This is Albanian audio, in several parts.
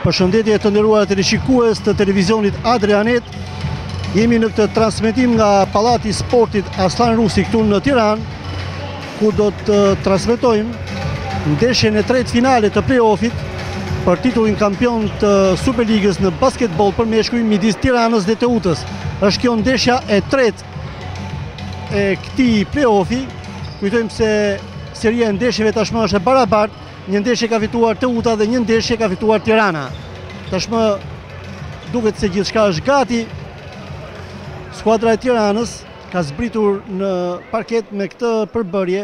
Përshëndetje të nderuar teleshikues të televizionit Adrianet. Jemi në këtë transmetim nga Pallati i Sportit Aslan Rusi këtu në Tiranë, ku do të transmetojmë ndeshjen e tretë finale të play-offit për titullin kampion të Superligës në basketbol për meshkuj midis Tiranës dhe Teutës. Është kjo ndeshja e tretë e këtij play-offi. Kujtojmë se seria e ndeshjeve tashmë është e barabartë. Një ndeshje ka fituar Teuta dhe një ndeshje ka fituar Tirana. Tashmë duket se gjithçka është gati. Skuadra e Tiranës ka zbritur në parket me këtë përbërje.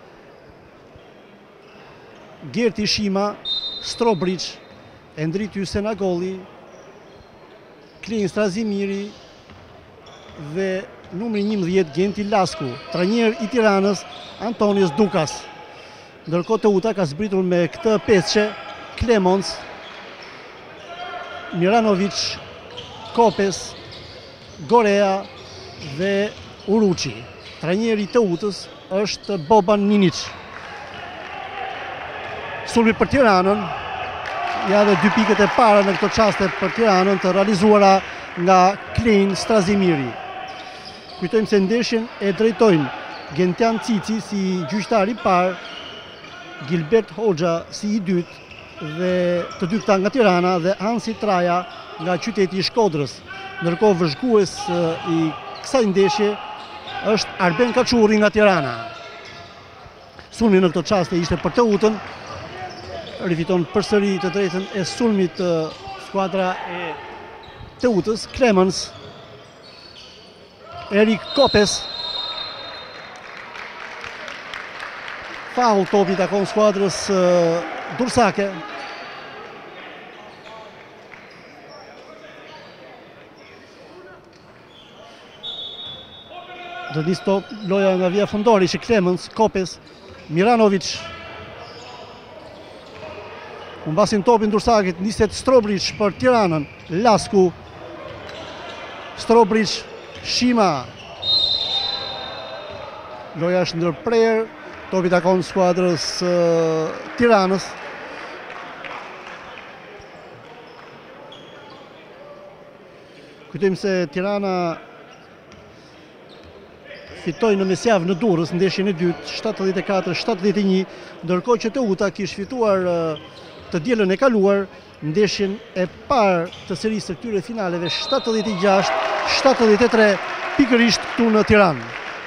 Gerti Shima, Strobric, Endrit Hysenagolli, Klin Strazimiri dhe numri 11 Genti Lasku. Trajner i Tiranës Antonios Dukas. Ndërkohë Teuta ka zbritur me këtë pesçe: Klemons, Miranovic, Kopes, Gorea dhe Uruçi. Trajneri i Teutës është Boban Ninic. Sulmi për Tiranën, ja dhe 2 pikët e para në këto çaste për Tiranën të realizuara nga Klein Strazimiri. Kujtojmë se ndeshjen e drejtojnë Gentian Cici si gjyqtar i parë, Gilbert Hoxha si i dytë dhe të dy këta nga Tirana dhe Hansi Traja nga qyteti i Shkodrës. Ndërkohë vëzhgues i kësaj ndeshje është Arben Kaçurri nga Tirana. Sulmi në këto çaste ishte për Teutën. Rifiton përsëri të drejtën e sulmit skuadra e Teutës. Klemens, Erik Kopes. Faul, topi takon skuadrës Dursake. Do nis top loja nga vija fundore që Klemens, Kopes, Miranovic. Humbasin topin Dursakit, niset Strobric për Tiranën, Lasku, Strobric, Shima. Loja është ndërprerë. Topi takon skuadrës Tiranës. Kujtojmë se Tirana fitoi në mesjavë në Durrës ndeshjen e dytë 74-71, ndërkohë që Teuta kishte fituar të dielën e kaluar ndeshjen e parë të serisë së këtyre finaleve 76-73 pikërisht këtu në Tiranë.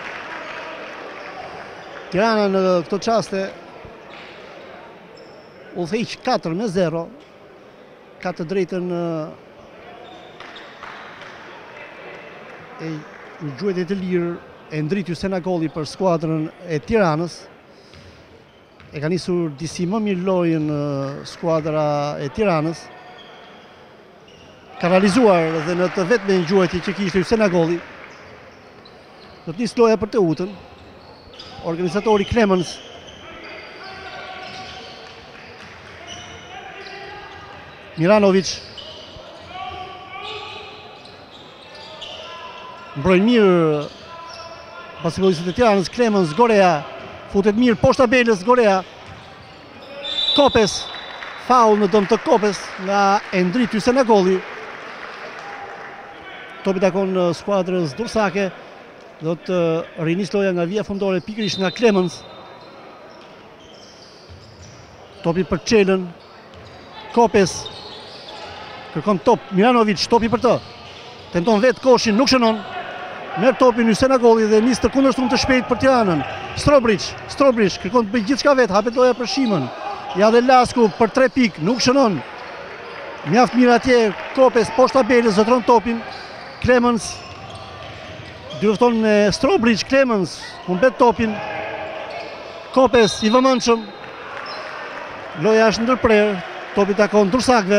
Tirana në këto çaste udhëheq 4-0, ka të drejtën e gjuetit të lirë Endrit Hysenagolli për skuadrën e Tiranës. E ka nisur disi më mirë lojën skuadra e Tiranës. Ka realizuar dhe në të vetmen gjueti që kishte Hysenagolli. Do të nisë loja për Teutën. Organizatori Klemens. Miranovic. Mbrojnë mirë basketbollistët e Tiranës. Klemens, Gorea. Futet mirë poshtë tabelës Gorea. Kopes. Faul në dëm të Kopes nga Endrit Hysenagolli. Topi takon skuadrës Dursake. Do të rinis loja nga vija fundore pikërisht nga Klemens. Topi për Çelën. Kopes. Kërkon top. Miranovic, topi për të. Tenton vetë koshin, nuk shënon. Merr topin Hysenagolli dhe nis të kundërshtuar të shpejt për Tiranën. Strobric kërkon të bëjë gjithçka vetë, hapet loja për Shimën. Ja dhe Lasku për 3 pikë, nuk shënon. Mjaft mirë atje, Kopes poshtë tabelës zotron topin. Klemens dyrton me Strobric, Klemens humbet topin. Kopes i vëmendshëm. Loja është ndërprerë, topi takon Dursakëve.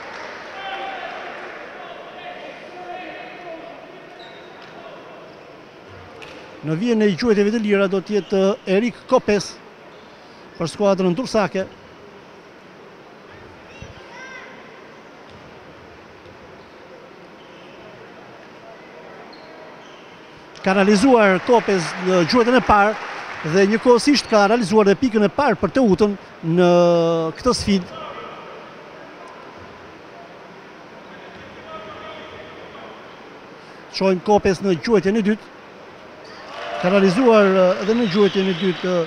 Në vijën e gjuetjeve të lira do të jetë Erik Kopes për skuadrën Dursake. Ka realizuar Kopes në gjuetën e parë dhe njëkohësisht ka realizuar dhe pikën e parë për Teutën në këtë sfidë. Shohim Kopes në gjuetjen e dytë. Ka realizuar edhe në gjuetjen e dytë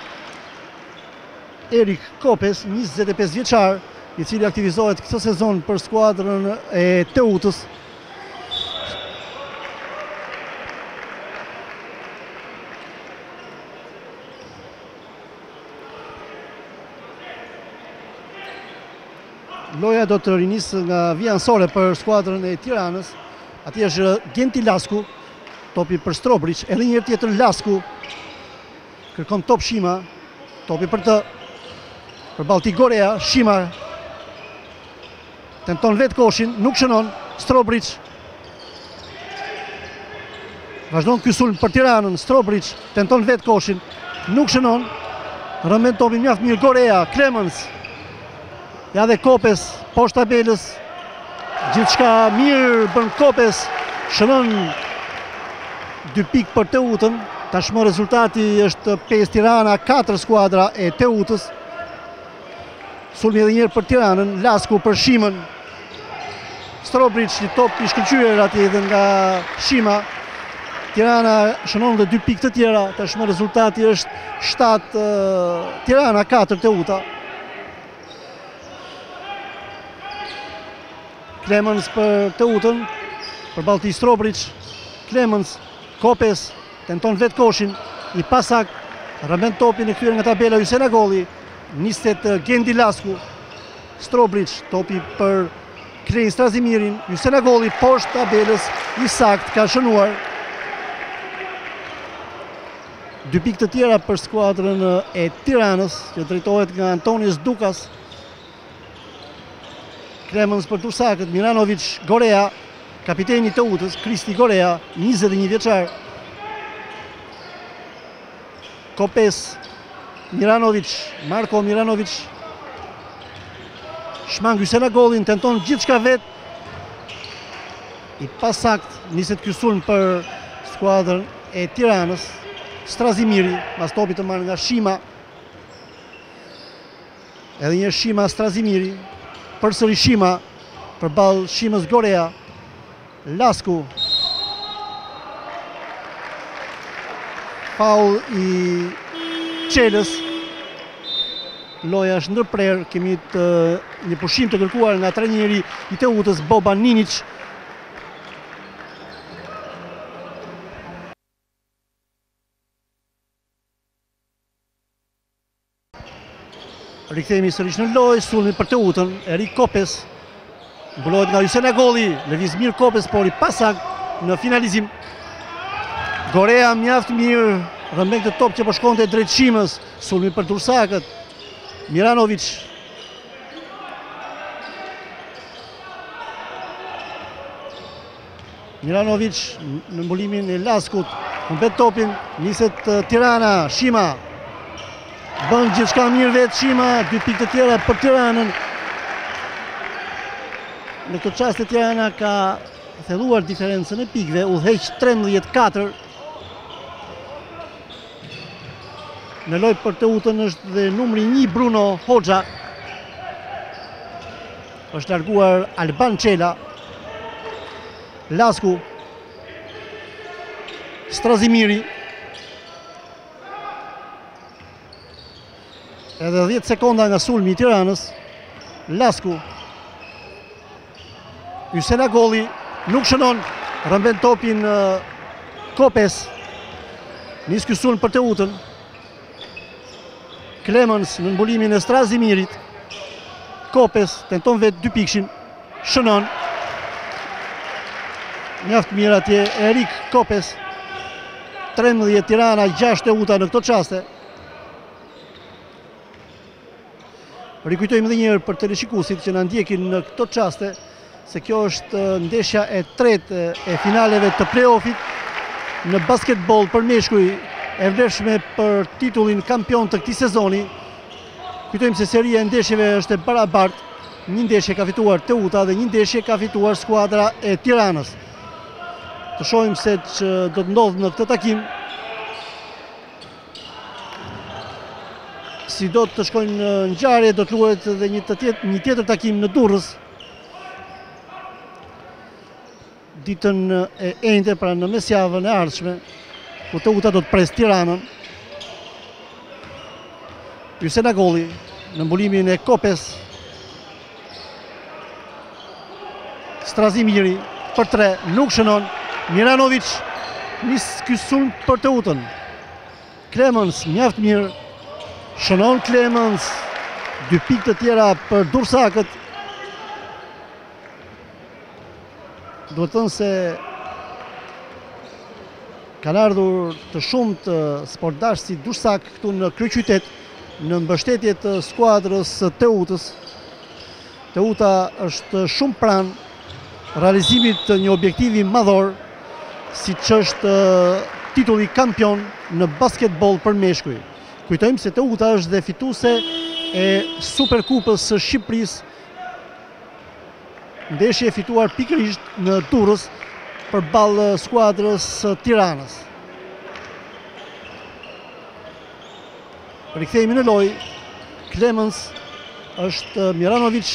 Erik Kopes, 25 vjeçar, i cili aktivizohet këtë sezon për skuadrën e Teutës. Loja do të rinisë nga vija anësore për skuadrën e Tiranës. Ati është Genti Lasku, topi për Strobric, edhe një herë tjetër Lasku. Kërkon top Shima, topi për të. Për Balti Gorea, Shima tenton vetë koshin, nuk shënon, Strobric. Vazhdon ky sulm për Tiranën, Strobric tenton vetë koshin, nuk shënon. Rëmben topin mjaft mirë Gorea, Clemens. Ja dhe Kopes, poshtë tabelës, gjithçka mirë bën Kopes, shënon 2 pikë për Teutën. Tashmë rezultati është 5 Tirana, 4 skuadra e Teutës. Sulmi edhe njërë për Tiranën, Lasku për Shimën. Strobric, një top i shkëlqyer atje edhe nga Shima. Tirana shënon dhe 2 pikë të tjera, tashmë rezultati është 7 Tirana, 4 Teuta. Clemens për Teutën, për Balti Strobric, Clemens, Kopes, tenton vetë koshin, i pasak, rëmben topin e kthyer nga tabela Hysén Agolli, nistet Gendi Lasku, Strobric, topi për Klein Strazimirin, Hysén Agolli poshtë tabelës, i sakt, ka shënuar. 2 pikë të tjera për skuadrën e Tiranës, që drejtohet nga Antonis Dukas. Clemens për Tursakët, Miranovic, Gorea, kapiteni Teutës, Kristi Gorea, 21 vjeçar. Kopes, Miranovic, Marko Miranovic. Shmang Hysén Agollin, tenton gjithçka vetë. I pasakt, niset ky sulm për skuadrën e Tiranës. Strazimiri, mas topi të marrë nga Shima. Edhe një Shima Strazimiri. Përsëri Shima, përballë Shimës Gorea, Lasku. Faul i Qelës. Loja është ndërprerë, kemi një pushim të kërkuar nga trajneri i Teutës, Boban Ninic. Rikthehemi sërish në lojë, sulmi për Teutën, Erik Kopes. Mbullohet nga Hysén Agolli, lëviz mirë Kopes, por i pasak në finalizim. Gorea mjaft mirë, rëmbën këtë top që po shkonte drejt Shimës, sulmi për Tursakët. Miranovic. Miranovic në mbullimin e Laskut, humbet topin, niset Tirana, Shima. Bën gjithçka mirë vetë Shima, 2 pikë të tjera për Tiranën. Në këtë çast Tirana ka thelluar diferencën e pikëve, udhëheq 13-4. Në lojë për Teutën është dhe numri 1 Bruno Hoxha. Është larguar Alban Qela. Lasku. Strazimiri. Edhe 10 sekonda nga sulmi i Tiranës. Lasku. Hysén Agolli nuk shënon, rëmben topin Kopes. Nis ky sulm për Teutën. Clemens në mbullimin e Strazimirit. Kopes tenton vetë 2 pikshin. Shënon. Mjaft mirë atje Erik Kopes. 13 Tirana, 6 Teuta në këto çaste. Rikujtojmë edhe njëherë për teleshikuesit që na ndjekin në këto çaste se kjo është ndeshja e tretë e finaleve të play-offit në basketbol për meshkuj, e vlefshme për titullin kampion të këtij sezoni. Kujtojmë se seria e ndeshjeve është e barabartë. Një ndeshje ka fituar Teuta dhe një ndeshje ka fituar skuadra e Tiranës. Të shohim se që do të ndodhë në këtë takim. Si do të shkojnë në ngjarje, do të luhet edhe një tjetër takim në Durrës. ditën e enjte, pra në mesjavën e ardhshme, ku Teuta do të pres Tiranën. Hysén Agolli në mbulimin e Kopes. Strazimiri për 3, nuk shënon. Miranovic nis ky sulm për Teutën. Klemens mjaft mirë. Shënon Klemens. 2 pikë të tjera për Dursakët. Duhet thënë se kanë ardhur të shumët sportdash si Dursak këtu në kryeqytet në mbështetje të skuadrës së Teutës. Teuta është shumë pranë realizimit të një objektivi madhor, siç është titulli kampion në basketbol për meshkuj. Kujtojmë se Teuta është dhe fituese e Superkupës së Shqipërisë, ndeshje e fituar pikërisht në Durrës përballë skuadrës së Tiranës. Rikthehemi në lojë. Klemens është Miranovic.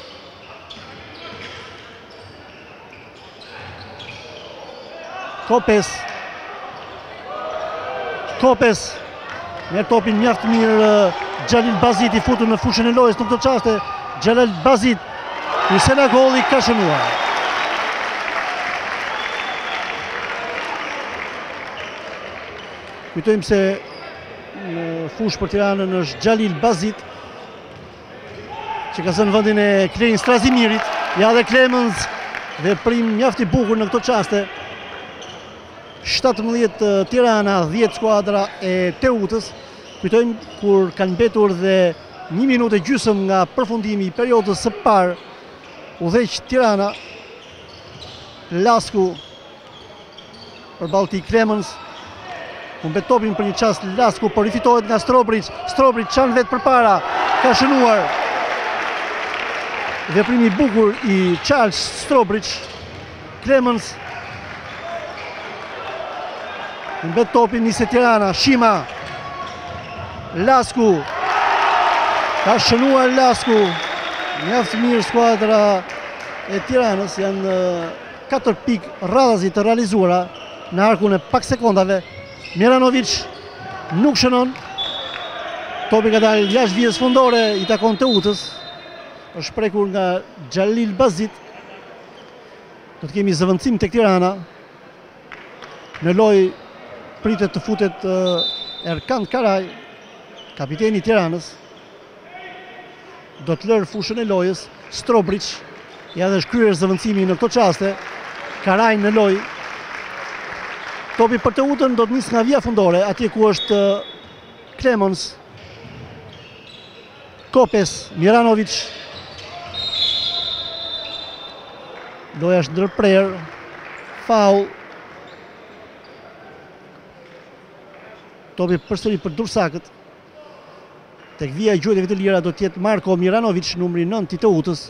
Kopes me topin mjaft mirë. Xhalil Bazit i futur në fushën e lojës në këtë çaste. Xhalil Bazit, Hysén Agolli ka shënuar. Kujtojmë se në fushë për Tiranën është Xhalil Bazit, që ka zënë vendin e Klein Strazimirit. Ja dhe Klemens veprim mjaft i bukur në këtë çaste. 17 Tirana, 10 skuadra e Teutës. Kujtojmë kur kanë mbetur dhe 1 minutë e gjysmë nga përfundimi i periudhës së parë, udhëheq Tirana. Lasku përballë tij Klemens. Humbet topin për një çast Lasku, por rifitohet nga Strobric. Strobric çan vetë përpara, ka shënuar. Veprimi i bukur i Charles Strobric. Klemens. Humbet topin nisë Tirana, Shima. Lasku. Ka shënuar Lasku. Mjaft mirë skuadra e Tiranës, janë 4 pikë radhazi të realizuara në arkun e pak sekondave. Miranovic nuk shënon. Topi ka dalë jashtë vijës fundore, i takon Teutës. Është prekur nga Xhalil Bazit. Do të kemi zëvendësim tek Tirana. Në lojë pritet të futet Erkan Karaj, kapiteni i Tiranës. Do të lërë fushën e lojës. Strobric ja dhe shkryer zëvendësimi në këto çaste. Karaj në lojë. Topi për Teutën do të nisë nga vija fundore, atje ku është Klemens. Kopes, Miranovic. Loja është ndërprer. Faul. Topi përsëri për Dursakët. Tek vija e gjuhëteve të lira do të jetë Marko Miranovic, numri 9 i Teutës.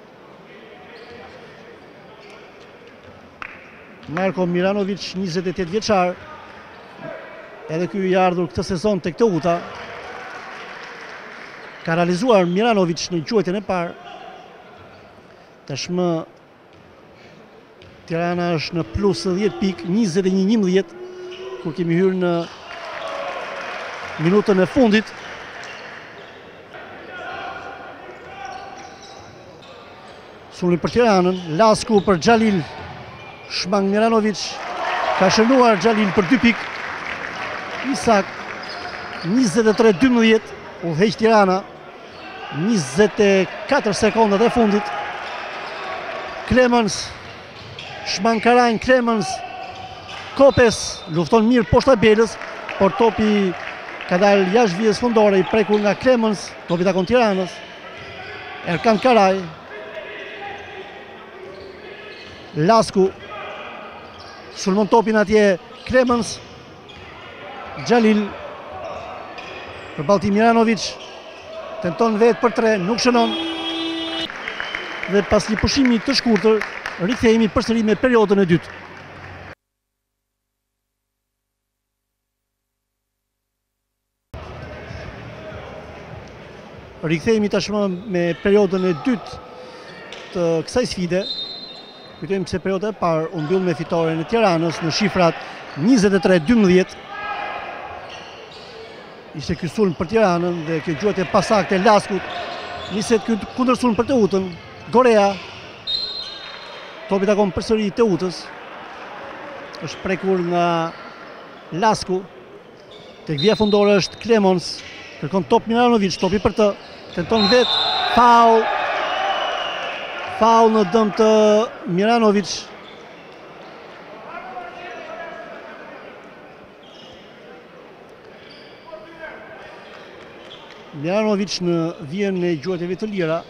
Marko Miranovic, 28 vjeçar. Edhe ky i ardhur këtë sezon tek Teuta. Ka realizuar Miranovic në gjuhëtin e parë. Tashmë Tirana është në plus 10 pikë, 21-11, kur kemi hyrë në minutën e fundit. Sulmi për Tiranën, Lasku për Xhalil. Shmang Miranovic, ka shënuar Xhalil për 2 pikë. Isak, 23-12, udhëheq Tirana. 24 sekondat e fundit. Klemens, shmang Karajn, Klemens. Kopes, lufton mirë poshtë tabelës, por topi ka dalë jashtë vijës fundore, i prekur nga Klemens. Topi takon Tiranës. Erkan Karaj. Lasku. Sulmon topin atje Klemens. Xhalil. Përballë tij Miranovic. Tenton vetë për 3, nuk shënon. Dhe pas një pushimi të shkurtër, rikthehemi përsëri me periudhën e dytë. Rikthehemi tashmë me periudhën e dytë të kësaj sfide, Kujtojmë se periudha e parë u mbyll me fitoren e Tiranës në shifrat 23-12. Ishte ky sulm për Tiranën dhe kjo gjuhët e pasakte Laskut. Niset ky kundërsulm për Teutën. Gorea. Topi takon përsëri Teutës. Është prekur nga Lasku. Tek vija fundore është Klemons. Kërkon top Milanovic, topi për të. Tenton vetë. Faul. Faul në dëm të Milanovic. Milanovic në vijën e gjuhëteve të lira.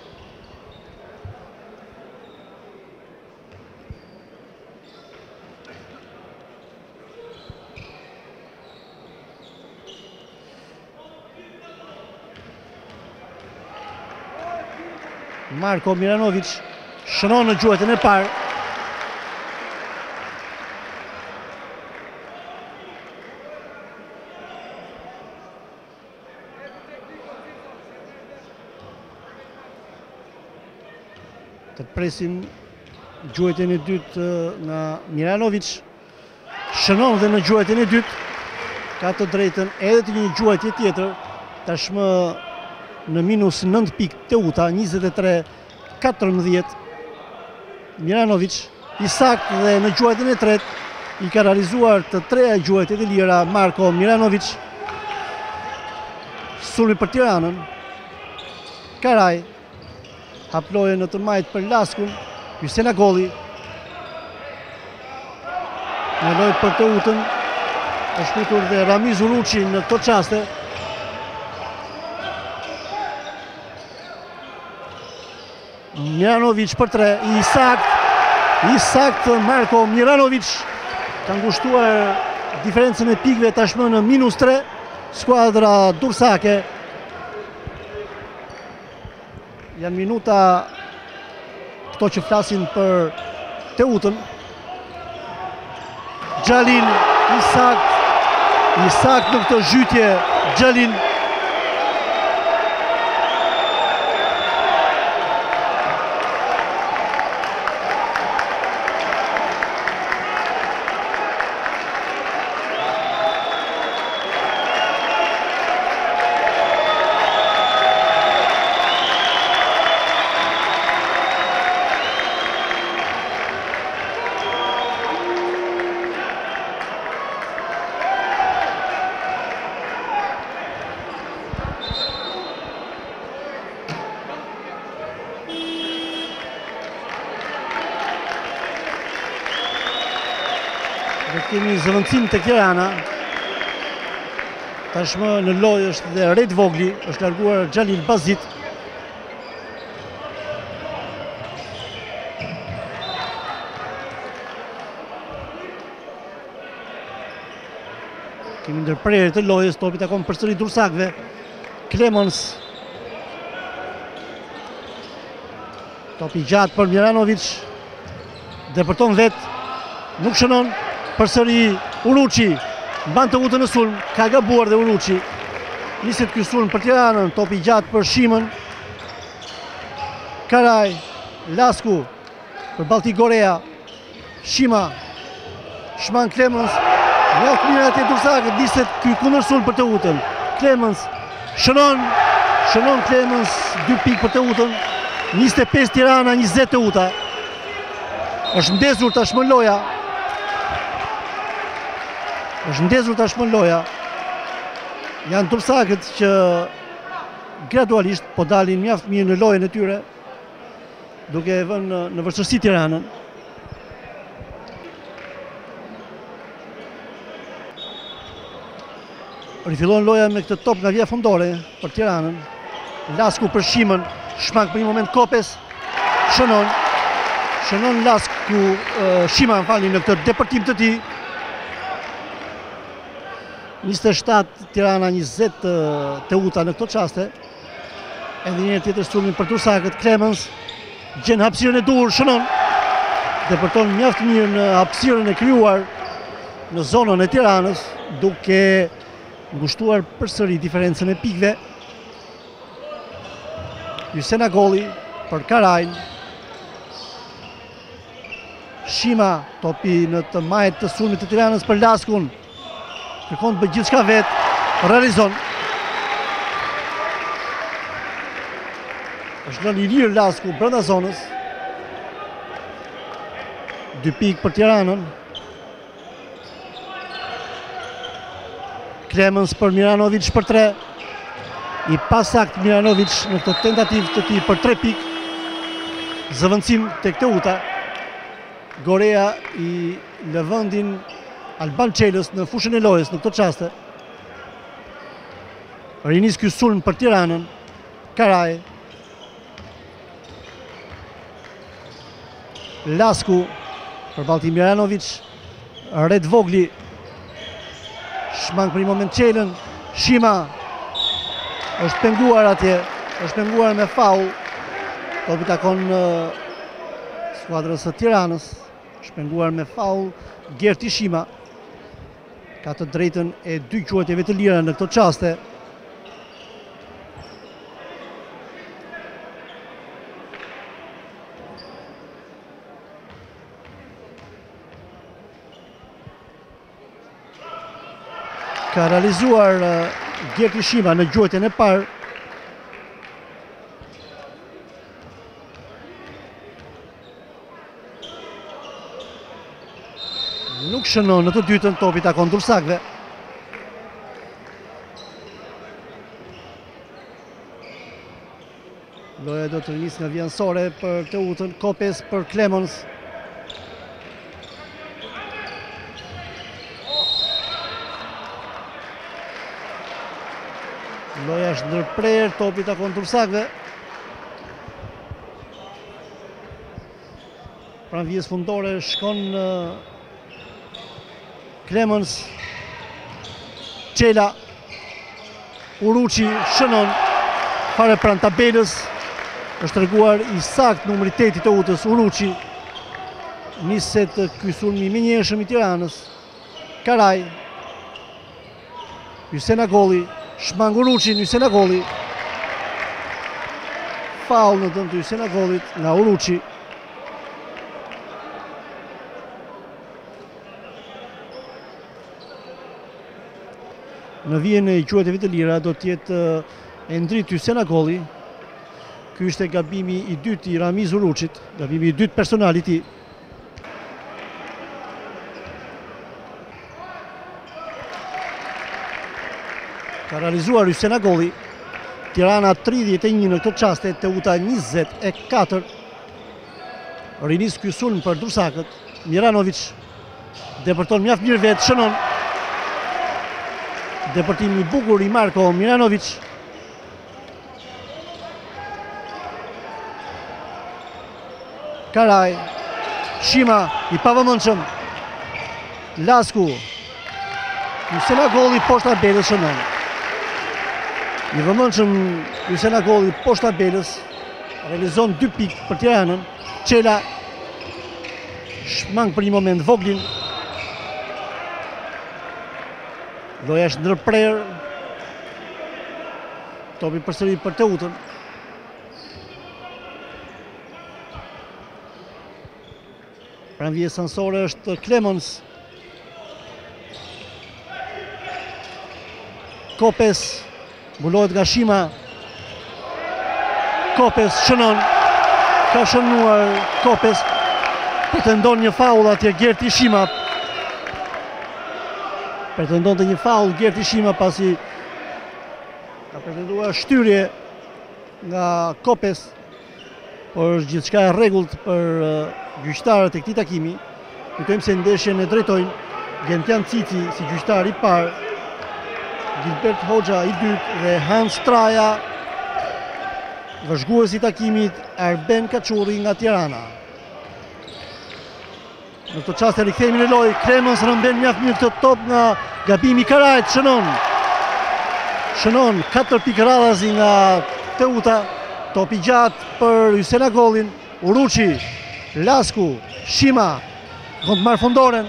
Marko Milanovic shënon në gjuhëtën e parë. Të presim gjuhëtën e dytë nga Milanovic. Shënon dhe në gjuhëtën e dytë. Ka të drejtën edhe të një gjuhëtje tjetër. Tashmë në minus 9 pikë Teuta, 23-14. Milanovic i saktë dhe në gjuhëtën e tretë i ka realizuar të treja gjuhëtjet e lira Marko Milanovic. Sulmi për Tiranën. Karaj hap lojën në të majtë për Laskun. Hysena Golli. Në lojë për Teutën është futur dhe Ramiz Uruçi në këto çaste. Milanovic për 3, i sakt Marko Milanovic ka ngushtuar diferencën e pikëve tashmë në -3, skuadra dursake. Janë minuta këto që flasin për Teutën. Xhalin i sakt në këtë zhytje Xhalin. Dhe kemi zëvendësim të Tirana. Tashmë në lojë është dhe Red Vogli, është larguar Xhalil Bazit. Kemi ndërprerje të lojës, topi takon përsëri dursakëve. Klemons. Topi gjatë për Milanovic. Depërton vetë. Nuk shënon. Përsëri Uruçi. Mban Teutën në sulm. Ka gabuar dhe Uruçi. Niset ky sulm për Tiranën. Topi gjatë për Shimën. Karaj. Lasku. Për Balti Gorea. Shima. Shman Klemons. Mjaft mirë atje dursakët. Niset ky kundërsulm për Teutën. Klemons. Shënon Klemons. 2 pikë për Teutën. 25 Tirana, 20 Teuta. Është ndezur tashmë loja. Janë dursakët që gradualisht po dalin mjaft mirë në lojën e tyre, duke e vënë në vështirësi Tiranën. Rifillon loja me këtë top nga vija fundore për Tiranën. Lasku për Shimën, shmak për një moment Kopes, shënon Lasku, Shima në këtë depërtim të tij. 27 Tirana, 20 Teuta në këto çaste. Edhe një tjetër sulmi për dursakët. Klemons gjen hapësirën e duhur, shënon. Depërton mjaft mirë në hapësirën e krijuar në zonën e Tiranës, duke ngushtuar përsëri diferencën e pikëve. Hysena Golli për Karajn. Shima, topi në të majt të sulmit të Tiranës për Laskun. Kërkon të bëjë gjithçka vetë, realizon. Është lënë i lirë Lasku brenda zonës. 2 pikë për Tiranën. Klemens për Miranovic për 3. I pasakt Miranovic në këtë tentativë të tij për 3 pikë. Zëvendësim tek Teuta. Gorea i lëvëndin Alban Çelës në fushën e lojës në këtë çaste. Rinis ky sulm për Tiranën. Karaj. Lasku për Balti Miranovic. Red Vogli. Shmang për një moment Çelën. Shima është penguar atje. Është penguar me faul. Topi takon skuadrës së Tiranës. Shpenguar me faul Gerti Shima. Ka të drejtën e 2 quajtjeve të lira në këto çaste. Ka realizuar Gerti Shima në quajtjen e parë. Nuk shënon në të dytën, topi takon Dursakve. Loja do të rinis nga vjenësore për Teutën, Kopes për Klemens. Loja është ndërprer, topi takon Dursakve. Pranë vijës fundore shkon Klemens, Çela, Uruçi shënon fare pranë tabelës. Është treguar i sakt numri 8 i Teutës, Uruçi. Niset ky sulm i menjëhershëm i Tiranës. Karaj. Hysena Golli, shmang Uruçin, Hysena Golli. Faul në dëm të Hysena Gollit nga Uruçi. Në vijën e quajtjeve të lira do të jetë e ndrit Hysena Golli. Ky ishte gabimi i dytë i Ramiz Uruçit, gabimi i dytë personal i tij. Ka realizuar Hysena Golli. Tirana 31 në këtë çaste, Teuta 24. Rinis ky sulm për Dursakët. Miranovic depërton mjaft mirë vetë, shënon. Depërtimi i bukur i Marko Miranovic. Karaj. Shima i pavëmendshëm. Lasku. Hysena Golli poshtë tabelës shënon. I vëmendshëm Hysena Golli poshtë tabelës. Realizon 2 pikë për Tiranën. Çela shmang për një moment Voglin. Loja është ndërprer. Topi përsëri për Teutën. Pranë vijës sansore është Klemens. Kopes mbulohet nga Shima. Kopes shënon. Ka shënuar Kopes. Pretendon një faul atje Gerti Shima. Pretendon të një faul Gerti Shima pasi ka pretenduar shtyrje nga Kopes, por është gjithçka e rregullt për gjyqtarët e këtij takimi. Kujtojmë se ndeshjen e drejtojnë Gentian Cici si gjyqtar i parë, Gilbert Hoxha i dytë dhe Hans Traja, vëzhguesi i takimit Arben Kaçurri nga Tirana. Në këtë çast e rikthehemi në lojë, Klemens rëmben mjaft mirë këtë top nga gabimi i Karajt, shënon. Shënon 4 pikë radhazi nga Teuta, topi gjatë për Hysena Gollin, Uruçi, Lasku, Shima, do të marrë fundoren.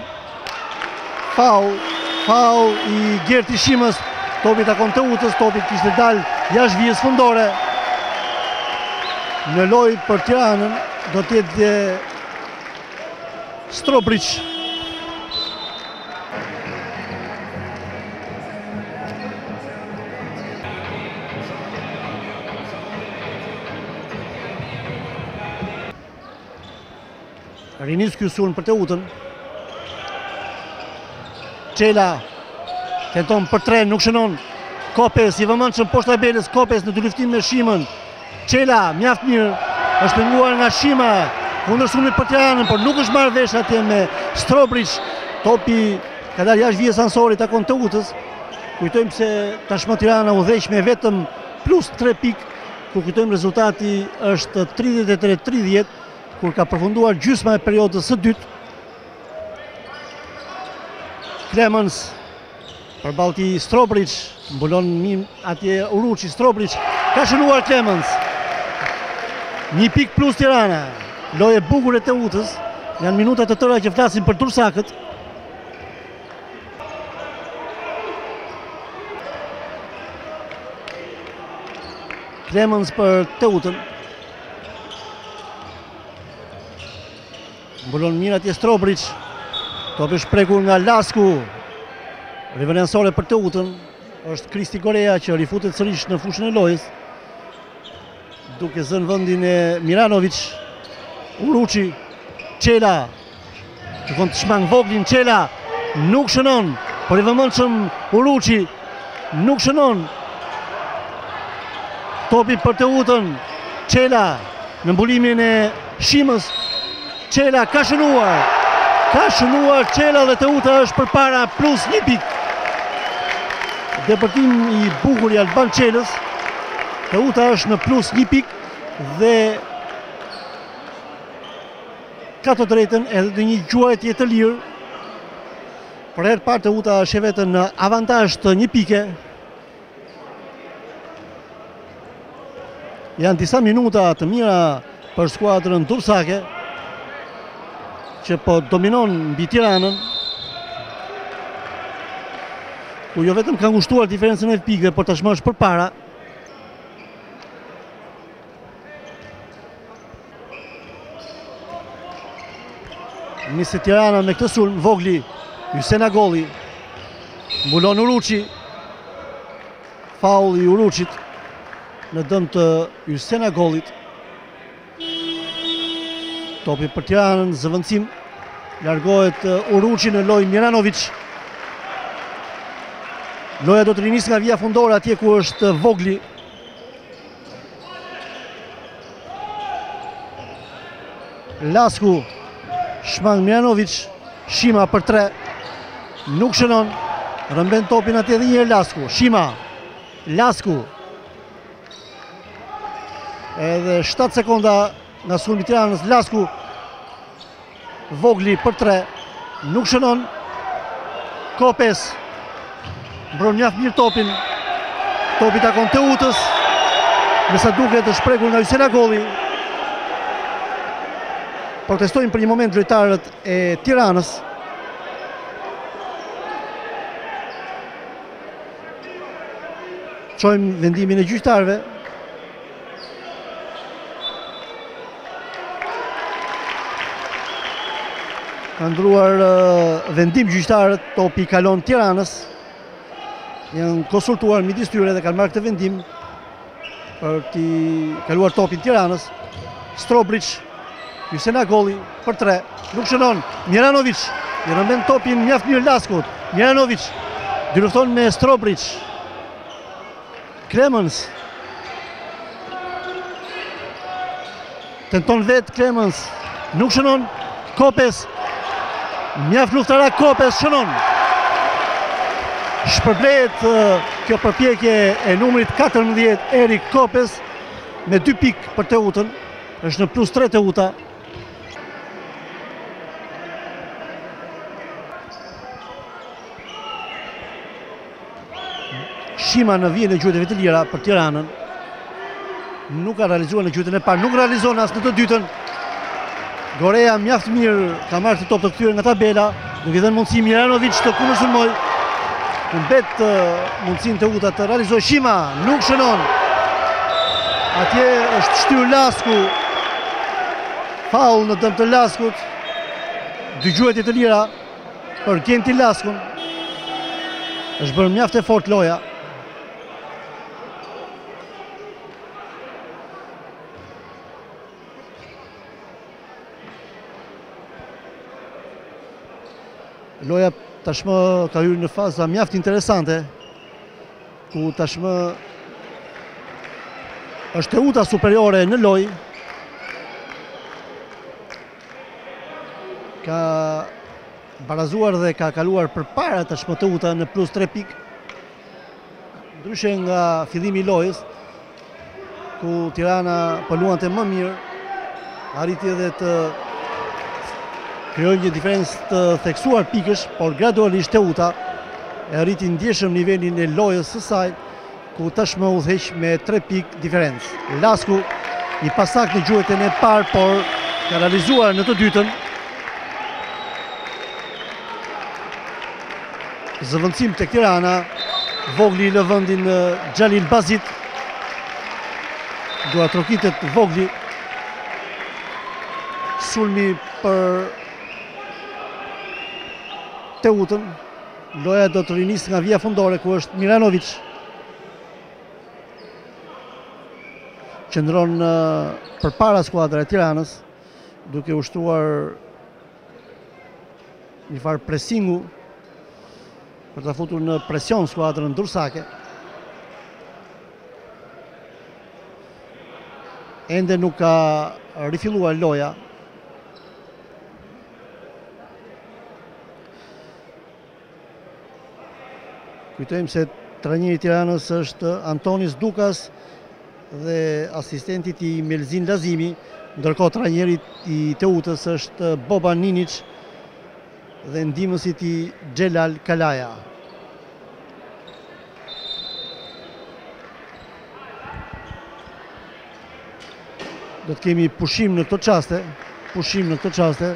Faul i Gerti Shimës, topi takon Teutës, topi kishte dalë jashtë vijës fundore. Në lojë për Tiranën do të jetë Strobric. Rinis ky sulm për Teutën. Çela tenton për 3, nuk shënon. Kopes i vëmendshëm poshtë tabelës, Kopes në dy luftim me Shimën. Çela mjaft mirë, është penguar nga Shima kundër sulmit për Tiranën, por nuk është marrë vesh atje me Strobric. Topi ka dalë jashtë vijës ansorit takon Teutës. Kujtojmë se tashmë Tirana udhëheq me vetëm plus 3 pikë, kur kujtojmë rezultati është 33-30, kur ka përfunduar gjysma e periodës së dytë. Clemens përballti Strobric, mbulon atje Uruçi. Strobric ka shënuar Clemens. 1 pikë plus Tirana. Lojë e bukur e Teutës. Janë minutat të tëra që flasin për tursakët. Clemens për Teutën. Mbulon mirë atje Strobric. Topi shprekur nga Lasku. Rivelansore për Teutën. Është Kristi Gorea që rifutet sërish në fushën e lojës, duke zënë vendin e Miranovic. Uruçi. Çela kërkon të shmang Voglin. Çela nuk shënon, por i vëmendshëm Uruçi nuk shënon. Topi për Teutën. Çela në mbulimin e Shimës. Çela ka shënuar. Ka shënuar Çela dhe Teuta është përpara plus 1 pikë. Depërtim i bukur i Alban Çelës. Teuta është në plus 1 pikë dhe ka të drejtën edhe dhe një gjuajtje të lirë. Për herë parë Teuta është e vetën në avantazh të 1 pike. Janë disa minuta të mira për skuadrën tursake, që po dominon mbi Tiranën, ku jo vetëm ka ngushtuar diferencën e pikëve, por tashmë është përpara. Nisë Tirana me këtë sulm. Vogli, Hysena Golli, mbulon Uruçi. Faul i Uruçit në dëm të Hysena Gollit. Topi për Tiranën, zëvendësim. Largohet Uruçi në lojë Miranovic. Loja do të rinis nga vija fundore atje ku është Vogli. Lasku shmang Miranovic. Shima për 3. Nuk shënon. Rëmben topin atje dhe njërë Lasku. Shima. Lasku. Edhe 7 sekonda nga sulmi Tiranës. Lasku. Vogli për 3. Nuk shënon. Kopes mbron mjaft mirë topin. Topi takon Teutës. Me sa duket të shprekur nga Hysena Golli. Protestojnë për një moment lojtarët e Tiranës. Çojmë vendimin e gjyqtarëve. Ka ndruar vendim gjyqtarët, topi kalon Tiranës. Janë konsultuar midis tyre dhe kanë marrë këtë vendim për t'i kaluar topin Tiranës. Strobric, Hysena Golli për 3. Nuk shënon. Miranovic i rëmben topin mjaft mirë Laskut. Miranovic dy lufton me Strobric. Clemens tenton vetë Clemens. Nuk shënon. Kopes. Mjaft luftara Kopes shënon. Shpërblehet kjo përpjekje e numrit 14, Erik Kopes, me 2 pikë për Teutën. Është në plus 3 Teuta. Shima në vijën e gjujtëve të lira për Tiranën. Nuk ka realizuar në gjujtën e parë, nuk realizon as në të dytën. Gorea mjaft mirë ka marrë të top të kthyer nga tabela, duke dhënë mundësi Miranovic të kundërsulmoj. Mbet mundësinë Teuta të realizojë. Shima nuk shënon. Atje është shtyr Lasku. Faul në dëm të Laskut. dy gjuhetje të lira për Genti Laskun. Është bërë mjaft e fort loja. Loja tashmë ka hyrë në faza mjaft interesante, ku tashmë është Teuta superiore në lojë. Ka barazuar dhe ka kaluar përpara tashmë Teuta në plus 3 pikë. Ndryshe nga fillimi i lojës, ku Tirana po luante më mirë, arriti edhe të krijojë një diferencë të theksuar pikësh, por gradualisht Teuta e arriti ndjeshëm nivelin e lojës së saj, ku tashmë udhëheq me 3 pikë diferencë. Lasku i pasakt në gjuhjetën e parë, por ka realizuar në të dytën. Zëvendësim tek Tirana, Vogli lë vendin Xhalil Bazit. Dua trokitet Vogli. Sulmi për Teutën. Loja do të rinisë nga vija fundore, ku është Miranovic. Qëndron përpara skuadra e Tiranës, duke ushtruar një farë presingu për të futur në presion skuadrën dursake. Ende nuk ka rifilluar loja. Kujtojmë se trajneri i Tiranës është Antonis Dukas dhe asistenti i Melzin Lazimi, ndërkohë trajneri i Teutës është Boban Ninic dhe ndihmësit i Xhelal Kalaja. Do të kemi pushim në këto çaste.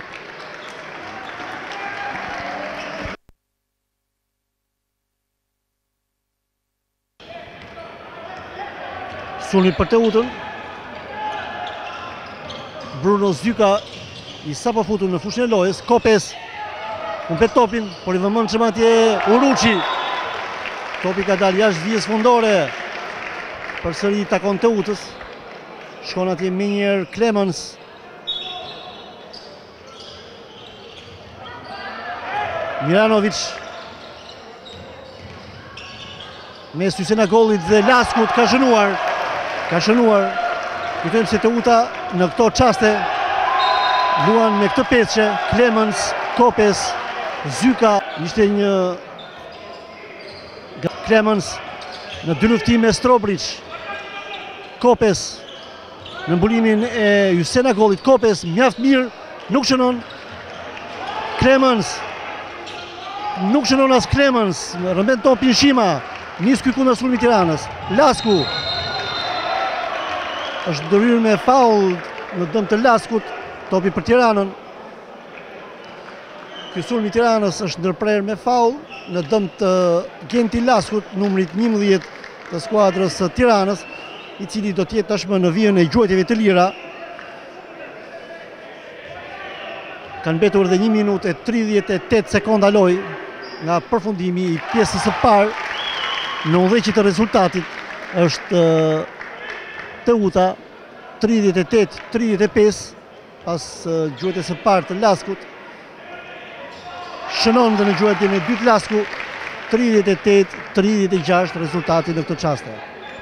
Sulmi për Teutën. Bruno Zyka i sapo futur në fushën e lojës. Kopes humbet topin, por i vëmendshëm atje Uruçi. Topi ka dalë jashtë vijës fundore. Përsëri takon Teutës. Shkon atje më njëherë Clemens. Miranovic. Mes Ysenagollit dhe Laskut ka shënuar. Kujtojmë se Teuta në këto çaste luan me këtë peshe, Clemens, Kopes, Zyka. Ishte një Clemens në dy luftime Strobric. Kopes në mbulimin e Ysenagollit. Kopes mjaft mirë, nuk shënon. Clemens nuk shënon as Clemens, rëmben topin Shima. Nis ky kundër sulmit Tiranës. Lasku është ndërhyrë me faul në dëm të Laskut, topi për Tiranën. Ky sulmi i Tiranës është ndërprerë me faul në dëm të Genti Laskut, numrit 11 të skuadrës së Tiranës, i cili do të jetë tashmë në vijën e gjuhjetjeve të lira. Kanë mbetur edhe 1 minutë e 38 sekonda lojë nga përfundimi i pjesës së parë. Në udhëheqje të rezultatit është Teuta 38-35 pas gjuhjetjes së parë të Laskut. Shënon dhe në gjuhjetjen e dytë Lasku 38-36 rezultati në këtë çaste.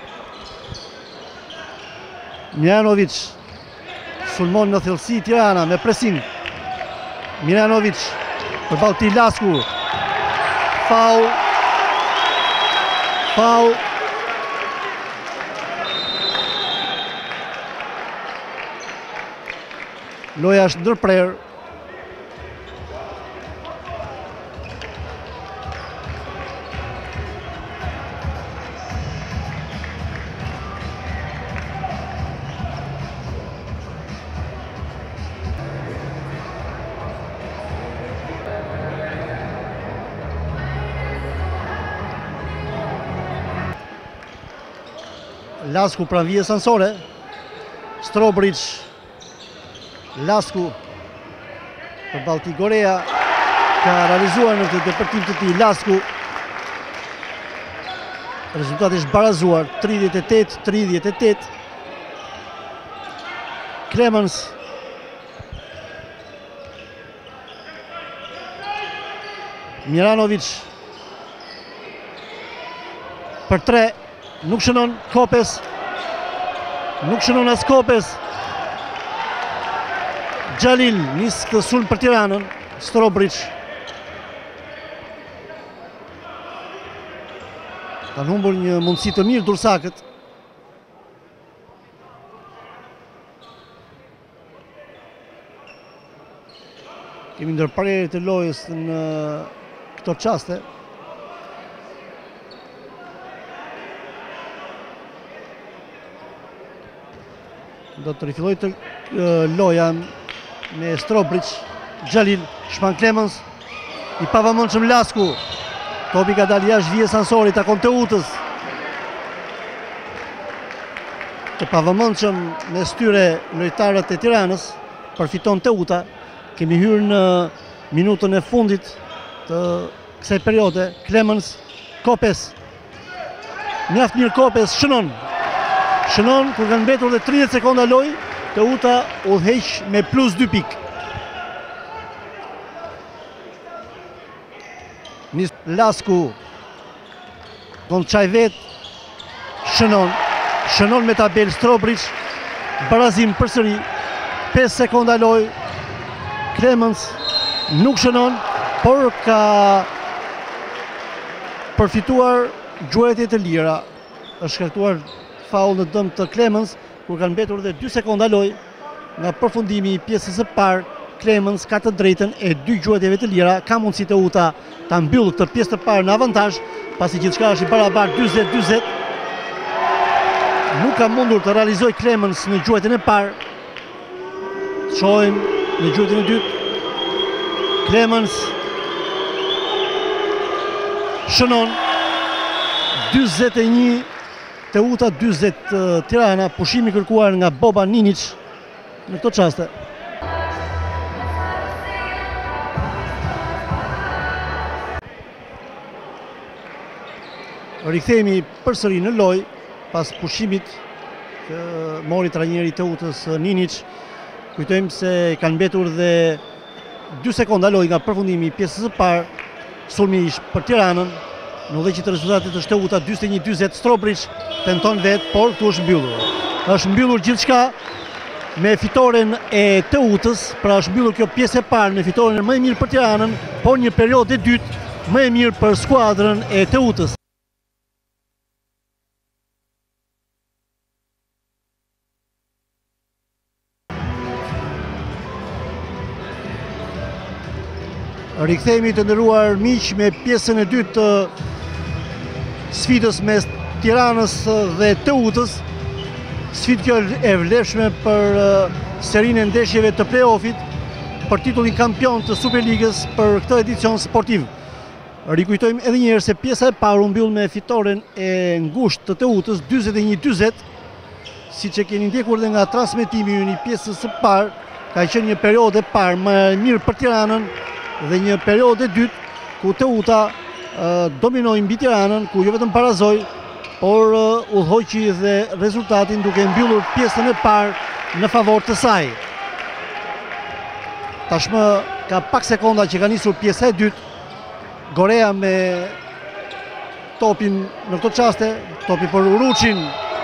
Miranovic sulmon në thellësi Tirana me presim. Miranovic përballë këtij Lasku. Faul. Loja është ndërprerë. Lasku pranë vijës anësore. Strobric. Lasku. Përballë tij Gorea ka realizuar në këtë depërtim të tij Lasku. Rezultati është barazuar 38-38. Clemens Miranovic për 3, nuk shënon Kopes, nuk shënon as Kopes. Xhalil nis këtë sulm për Tiranën, Strobric kanë humbur një mundësi të mirë Dursakët. Kemi ndërprerje të lojës në këto çaste. Do të rifilloj të loja me Strobric, Xhalil, shpan Clemens, i pavëmendshëm Lasku. Topi ka dalë jashtë vijës Ansori, takon Teutës. Të pavëmendshëm me styre lojtarët e Tiranës, përfiton Teuta. Kemi hyrë në minutën e fundit të kësaj periode. Clemens, Kopes. Mjaft mirë Kopes, shënon. Shënon kur kanë mbetur dhe 30 sekonda lojë, Teuta udhëheq me plus 2 pikë. Nis Lasku, kon çaj vet, shënon me tabel Strobric, barazim përsëri, 5 sekonda lojë. Clemens nuk shënon, por ka përfituar gjuajtje të lira. Është shkaktuar faul në dëm të Clemens kur kanë mbetur dhe 2 sekonda lojë nga përfundimi i pjesës së parë. Clemens ka të drejtën e 2 gjuajtjeve të lira, ka mundësi Teuta ta mbyllë këtë pjesë të parë në avantazh, pasi gjithçka është i barabartë 40-40. Nuk ka mundur të realizojë Clemens në gjuajtjen e parë. Shohim në gjuajtjen e dytë. Clemens shënon 41 Teuta 40 Tirana, pushimi kërkuar nga Boba Ninic në këto çaste. Rikthehemi përsëri në lojë pas pushimit që mori trajneri i Teutës Ninic. Kujtojmë se kanë mbetur dhe 2 sekonda lojë nga përfundimi i pjesës së parë. Sulmi ish për Tiranën. Në udhëheqje të rezultatit është Teuta 41-40. Strobric tenton vetë, por këtu është mbyllur. Është mbyllur gjithçka me fitoren e Teutës, pra është mbyllur kjo pjesë e parë me fitoren më e mirë për Tiranën, por një periudhë e dytë më e mirë për skuadrën e Teutës. Rikthehemi të nderuar miq me pjesën e dytë të sfidës mes Tiranës dhe Teutës. Sfidë kjo e vlefshme për serinë e ndeshjeve të play-offit për titullin kampion të Superligës për këtë edicion sportiv. Rikujtojmë edhe një herë se pjesa e parë u mbyll me fitoren e ngushtë të Teutës 41-40. Siç e keni ndjekur dhe nga transmetimi i pjesës së parë, ka qenë një periudhë e parë më e mirë për Tiranën dhe një periudhë e dytë ku Teuta dominoi mbi Tiranën, ku jo vetëm parazoi, por udhëhoqi dhe rezultatin duke mbyllur pjesën e parë në favor të saj. Tashmë ka pak sekonda që ka nisur pjesa e dytë. Gorea me topin në këto çaste, topi për Uruçin.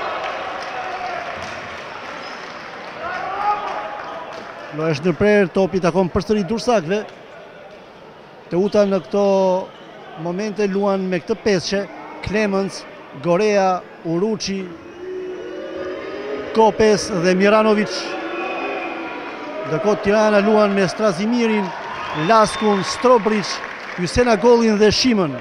Loja është ndërprer, topi takon përsëri Dursakëve. Teuta në këto momente luan me këtë peshe: Clemens, Gorea, Uruçi, Kopes dhe Miranovic. Ndërkohë Tirana luan me Strazimirin, Laskun, Strobric, Hysenagolin dhe Shimën.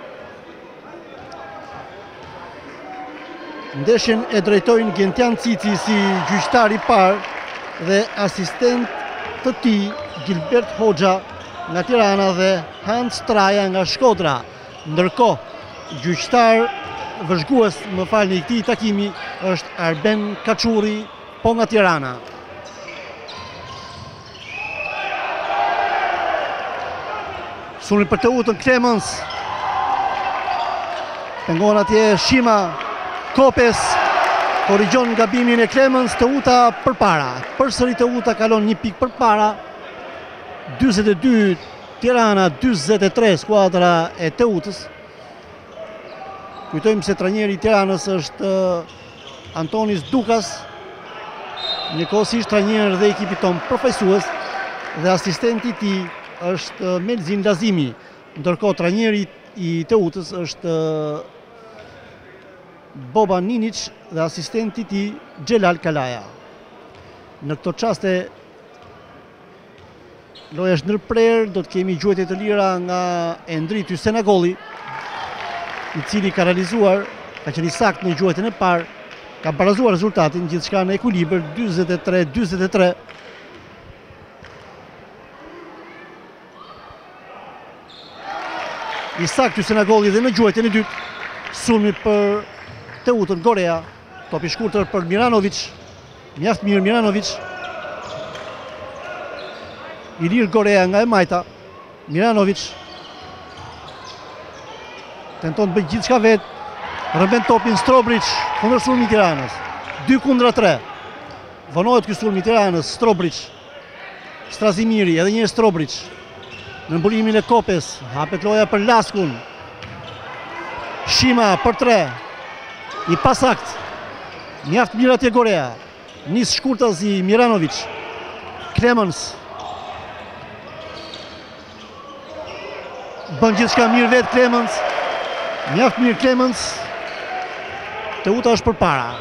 Ndeshjen e drejtojnë Gentian Cici si gjyqtar i parë dhe asistent të tij Gilbert Hoxha nga Tirana dhe Hans Traja nga Shkodra. Ndërkohë, gjyqtar vëzhgues, më falni, i këtij takimi është Arben Kaçuri, po nga Tirana. Sulmi për Teutën, Clemens. Pengon atje Shima, Kopes korrigjon gabimin e Clemens, Teuta përpara. Përsëri Teuta kalon një pikë përpara. 42 Tirana, 43 skuadra e Teutës. Kujtojmë se trajneri i Tiranës është Antonis Dukas, njëkohësisht trajner dhe ekipit ton përfaqësues, dhe asistenti i tij është Melzin Lazimi, ndërkohë trajneri i Teutës është Boban Ninic dhe asistenti i tij Xhelal Kalaja. Në këto çaste loja është ndërprerë, do të kemi gjuhetje të lira nga Endrit Hysenagolli, i cili ka realizuar, ka qenë i saktë në gjuhjetën e parë, ka barazuar rezultatin, gjithçka në ekuilibër, 43-43. I saktë Hysenagolli dhe në gjuhjetën e dytë, sulmi për Teutën, Gorea, topi shkurtër për Miranovic, mjaft mirë Miranovic. Ilir Gorea nga e majta, Miranovic tenton të bëjë gjithçka vetë, rëmben topin Strobric kundër sulmi i Tiranës. 2-3. Vonohet ky sulmi i Tiranës, Strobric. Strazimiri, edhe një Strobric. Në mbulimin e Kopes, hapet loja për Laskun. Shima për 3. I pasakt. Mjaft mirë atje Gorea. Nis shkurtazi Miranovic. Clemens. Bën gjithçka mirë vetë Clemens. Mjaft mirë Clemens. Teuta është përpara,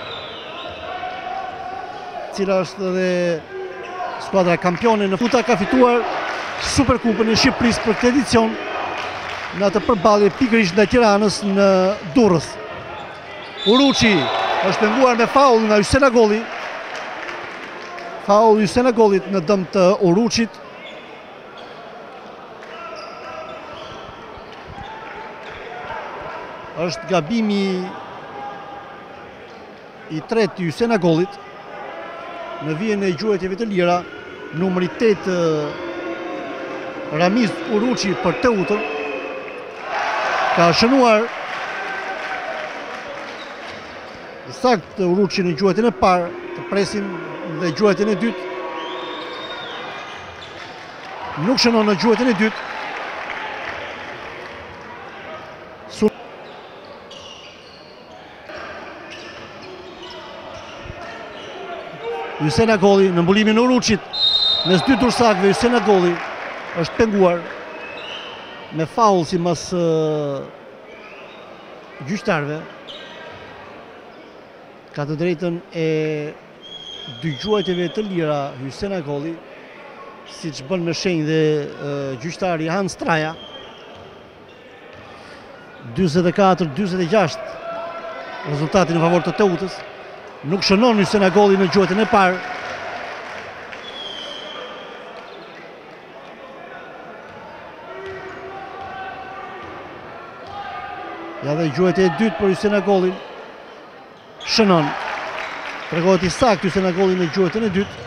cila është edhe skuadra kampione në Teuta ka fituar Superkupën e Shqipërisë për këtë edicion në atë përballje pikërisht ndaj Tiranës në Durrës. Uruçi është penguar me faull nga Hysenagolli. Faull Hysenagollit në dëm të Uruçit. Është gabimi i tretë i Hysenagollit. Në vijën e gjuhjetjeve të lira, numri 8 Ramiz Uruçi për Teutën ka shënuar saktë Uruçi në gjuhjetjen e parë, të presim dhe gjuhjetjen e dytë. Nuk shënon në gjuhjetjen e dytë. Hysenagolli në mbulimin e Uruçit, mes dy dursakëve Hysenagolli është penguar me faull sipas gjyqtarëve. Ka të drejtën e dy gjuhjetjeve të lira Hysenagolli, siç bën me shenjë dhe gjyqtari Hans Traja. 44-46 rezultati në favor të Teutës. Nuk shënon Hysenagolli në gjuhjetjen e parë. Ja dhe gjuhjetja e dytë për Hysenagollin. Shënon. Tregohet i saktë Hysenagolli në gjuhjetjen e dytë.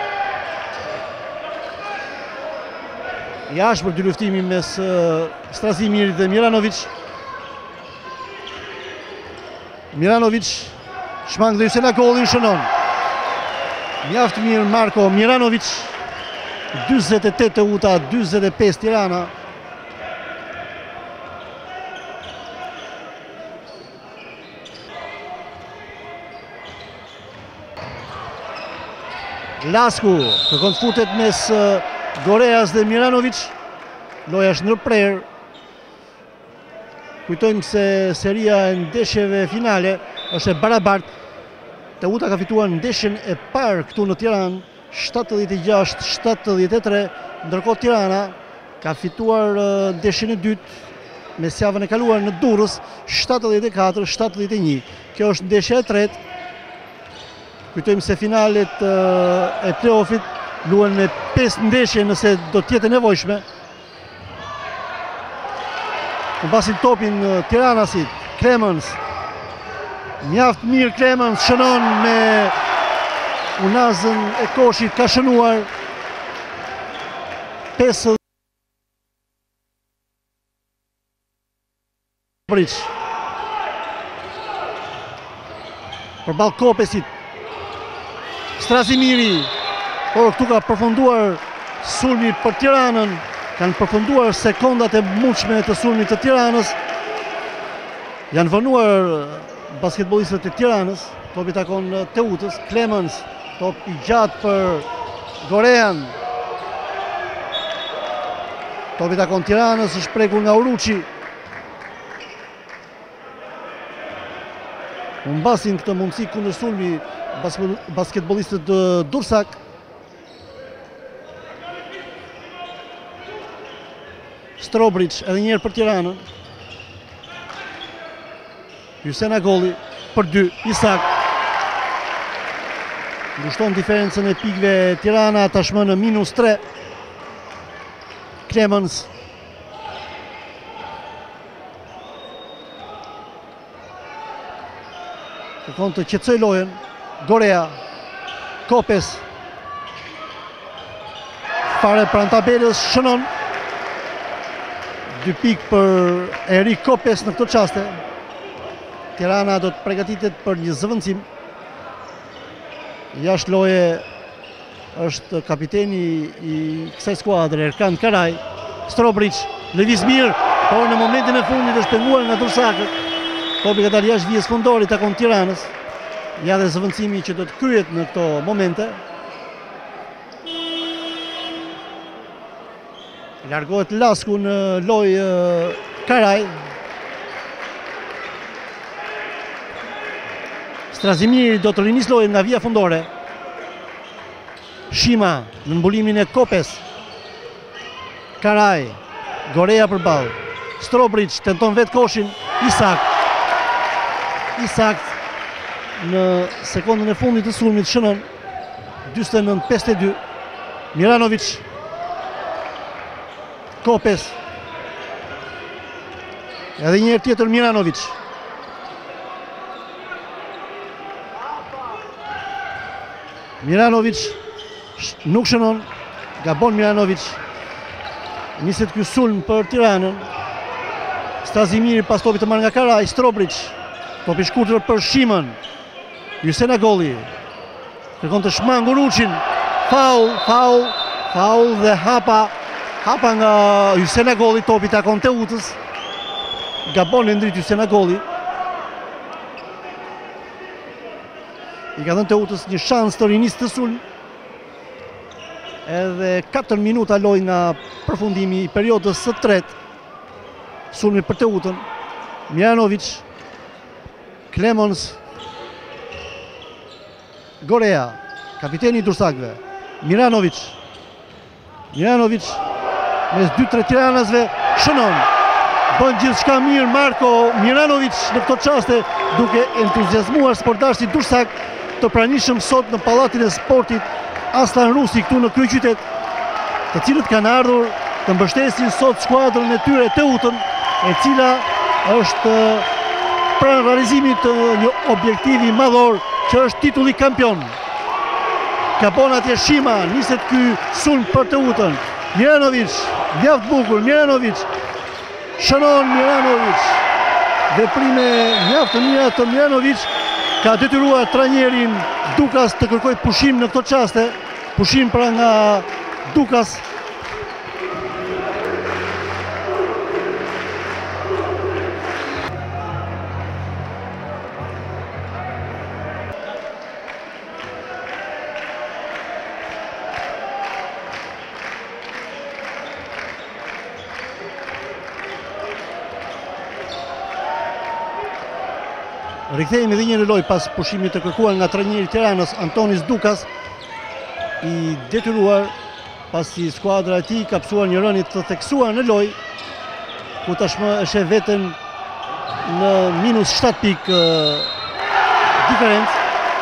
Jashtë për dy luftimi mes Strazimirit dhe Miranovic. Miranovic shmang dhe Hysenagollin shënon. Mjaft mirë Marko Miranovic. 48 Teuta, 45 Tirana. Lasku kërkon të futet mes Goreas dhe Miranovic. Loja është ndërprerë. Kujtojmë se seria e ndeshjeve finale është e barabartë. Teuta ka fituar ndeshjen e parë këtu në Tiranë 76-73, ndërkohë Tirana ka fituar ndeshjen e dytë me javën e kaluar në Durrës 74-71. Kjo është ndeshja e tretë. Kujtojmë se finalet e play-offit luhen me 5 ndeshje nëse do të jetë e nevojshme. Mbasin topin Tiranasit, Clemens. Mjaft mirë Clemens, shënon me unazën e koshit, ka shënuar 5 Briç. Përballë Kopesit. Strazimiri. Por këtu ka përfunduar sulmi për Tiranën. Kanë përfunduar sekondat e mundshme të sulmit të Tiranës. Janë vënuar basketbolistët e Tiranës. Topi takon Teutës. Clemens. Top i gjatë për Gorean. Topi takon Tiranës, është prekur nga Uruçi. Humbasin këtë mundësi kundër sulmi basketbolistët Dursak. Strobric edhe njerë për Tiranën. Hysena Golli për 2, Isak. Ngushton diferencën e pikëve Tirana tashmë në -3. Clemens. Kërkon të qetësoj lojën. Gorea. Kopes. Fare pranë tabelës, shënon. 2 pikë për Erik Kopes në këtë çaste. Tirana do të përgatitet për një zëvendësim. Jashtë loje është kapiteni i kësaj skuadre, Erkan Karaj. Strobric, lëviz mirë, por në momentin e fundit është penguar nga Dursakët. Topi ka dalë jashtë vijës fundore takon Tiranës. Ja dhe zëvendësimi që do të kryhet në këto momente. Largohet Lasku në lojë Karaj. Strazimiri do të rinis lojën nga vija fundore. Shima në mbulimin e Kopes. Karaj. Gorea përballë. Strobric tenton vetë koshin. Isak në sekondën e fundit të sulmit shënon. 49-52. Miranovic. Kopes. Edhe një herë tjetër Miranovic. Miranovic nuk shënon. Gabon Miranovic. Niset ky sulm për Tiranën. Strazimiri pas topit të marrë nga Karaj. Strobric. Topi shkurtër për Shimën. Hysena Golli. Kërkon të shmangur Uruçin. Faul dhe hapa nga Hysena Golli. Topi takon Teutës. Gabon e ndrit Hysena Golli. I ka dhënë Teutës një shans të rinis të sulm. Edhe 4 minuta loj nga përfundimi i periodës së tretë. Sulmi për Teutën. Miranovic. Clemens. Gorea. Kapiteni i Dursakëve. Miranovic. Mes 2-3 tiranasve shënon. Bën gjithçka mirë Marko Miranovic në këto çaste, duke entuziazmuar sportdashtit Dursak të pranishëm sot në pallatin e sportit Aslan Rusi këtu në kryeqytet, të cilët kanë ardhur të mbështesin sot skuadrën e tyre Teutën, e cila është pranë realizimit të një objektivi madhor që është titulli kampion. Gabon atje Shima, niset ky sulm për Teutën. Miranovic, mjaft bukur, Miranovic. Shënon Miranovic. Veprime mjaft të mira të Miranovic, ka detyruar trajnerin Dukas të kërkoj pushim në këto çaste. Pushim pra nga Dukas. Rikthehemi dhe një në lojë pas pushimit të kërkuar nga trajneri i Tiranës Antonis Dukas, i detyruar pasi skuadra e tij ka psuar një rënje të theksuar në lojë, ku tashmë është e veten në -7 pikë diferencë.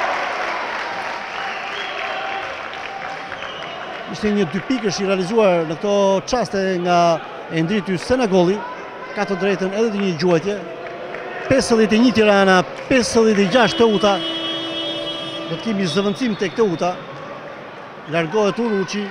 Ishte një 2 pikësh i realizuar në këto çaste nga Endriti Senagolli, ka të drejtën edhe të një gjuajtje. 51 Tirana, 56 Teuta. Do të kemi zëvendësim tek Teuta. Largohet Uruçi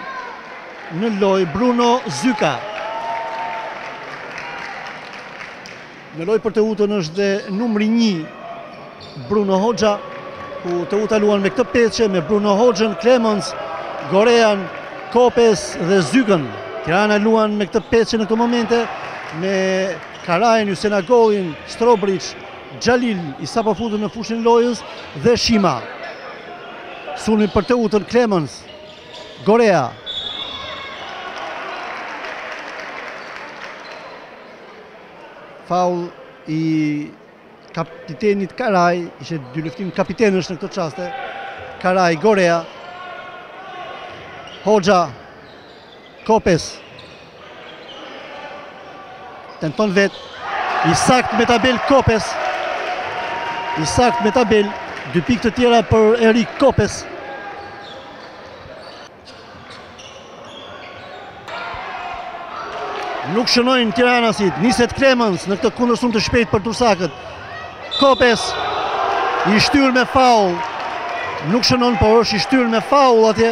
në lojë Bruno Zyka. Në lojë për Teutën është dhe numri 1 Bruno Hoxha, ku Teuta luan me këtë peshe, me Bruno Hoxhën, Clemens, Gorean, Kopes dhe Zykën. Tirana luan me këtë peshe në këtë momente, me Karajn, Jusenagolin, Strobric, Xhalil, i sapo futur në fushën e lojës, dhe Shima. Sulmi për Teutën, Clemens, Gorea. Faul i kapitenit Karaj, ishe dy luftim kapitenësh në këtë qaste. Karaj, Gorea, Hoxha, Kopes, tenton vet, i sakt me tabel Kopes, i sakt me tabel, 2 pikë të tjera për Erik Kopes. Nuk shënojnë Tiranasit, niset Clemens në këtë kundërshtim të shpejt për Tursakët. Kopes i shtyr me faul, nuk shënon, por është i shtyr me faul atje.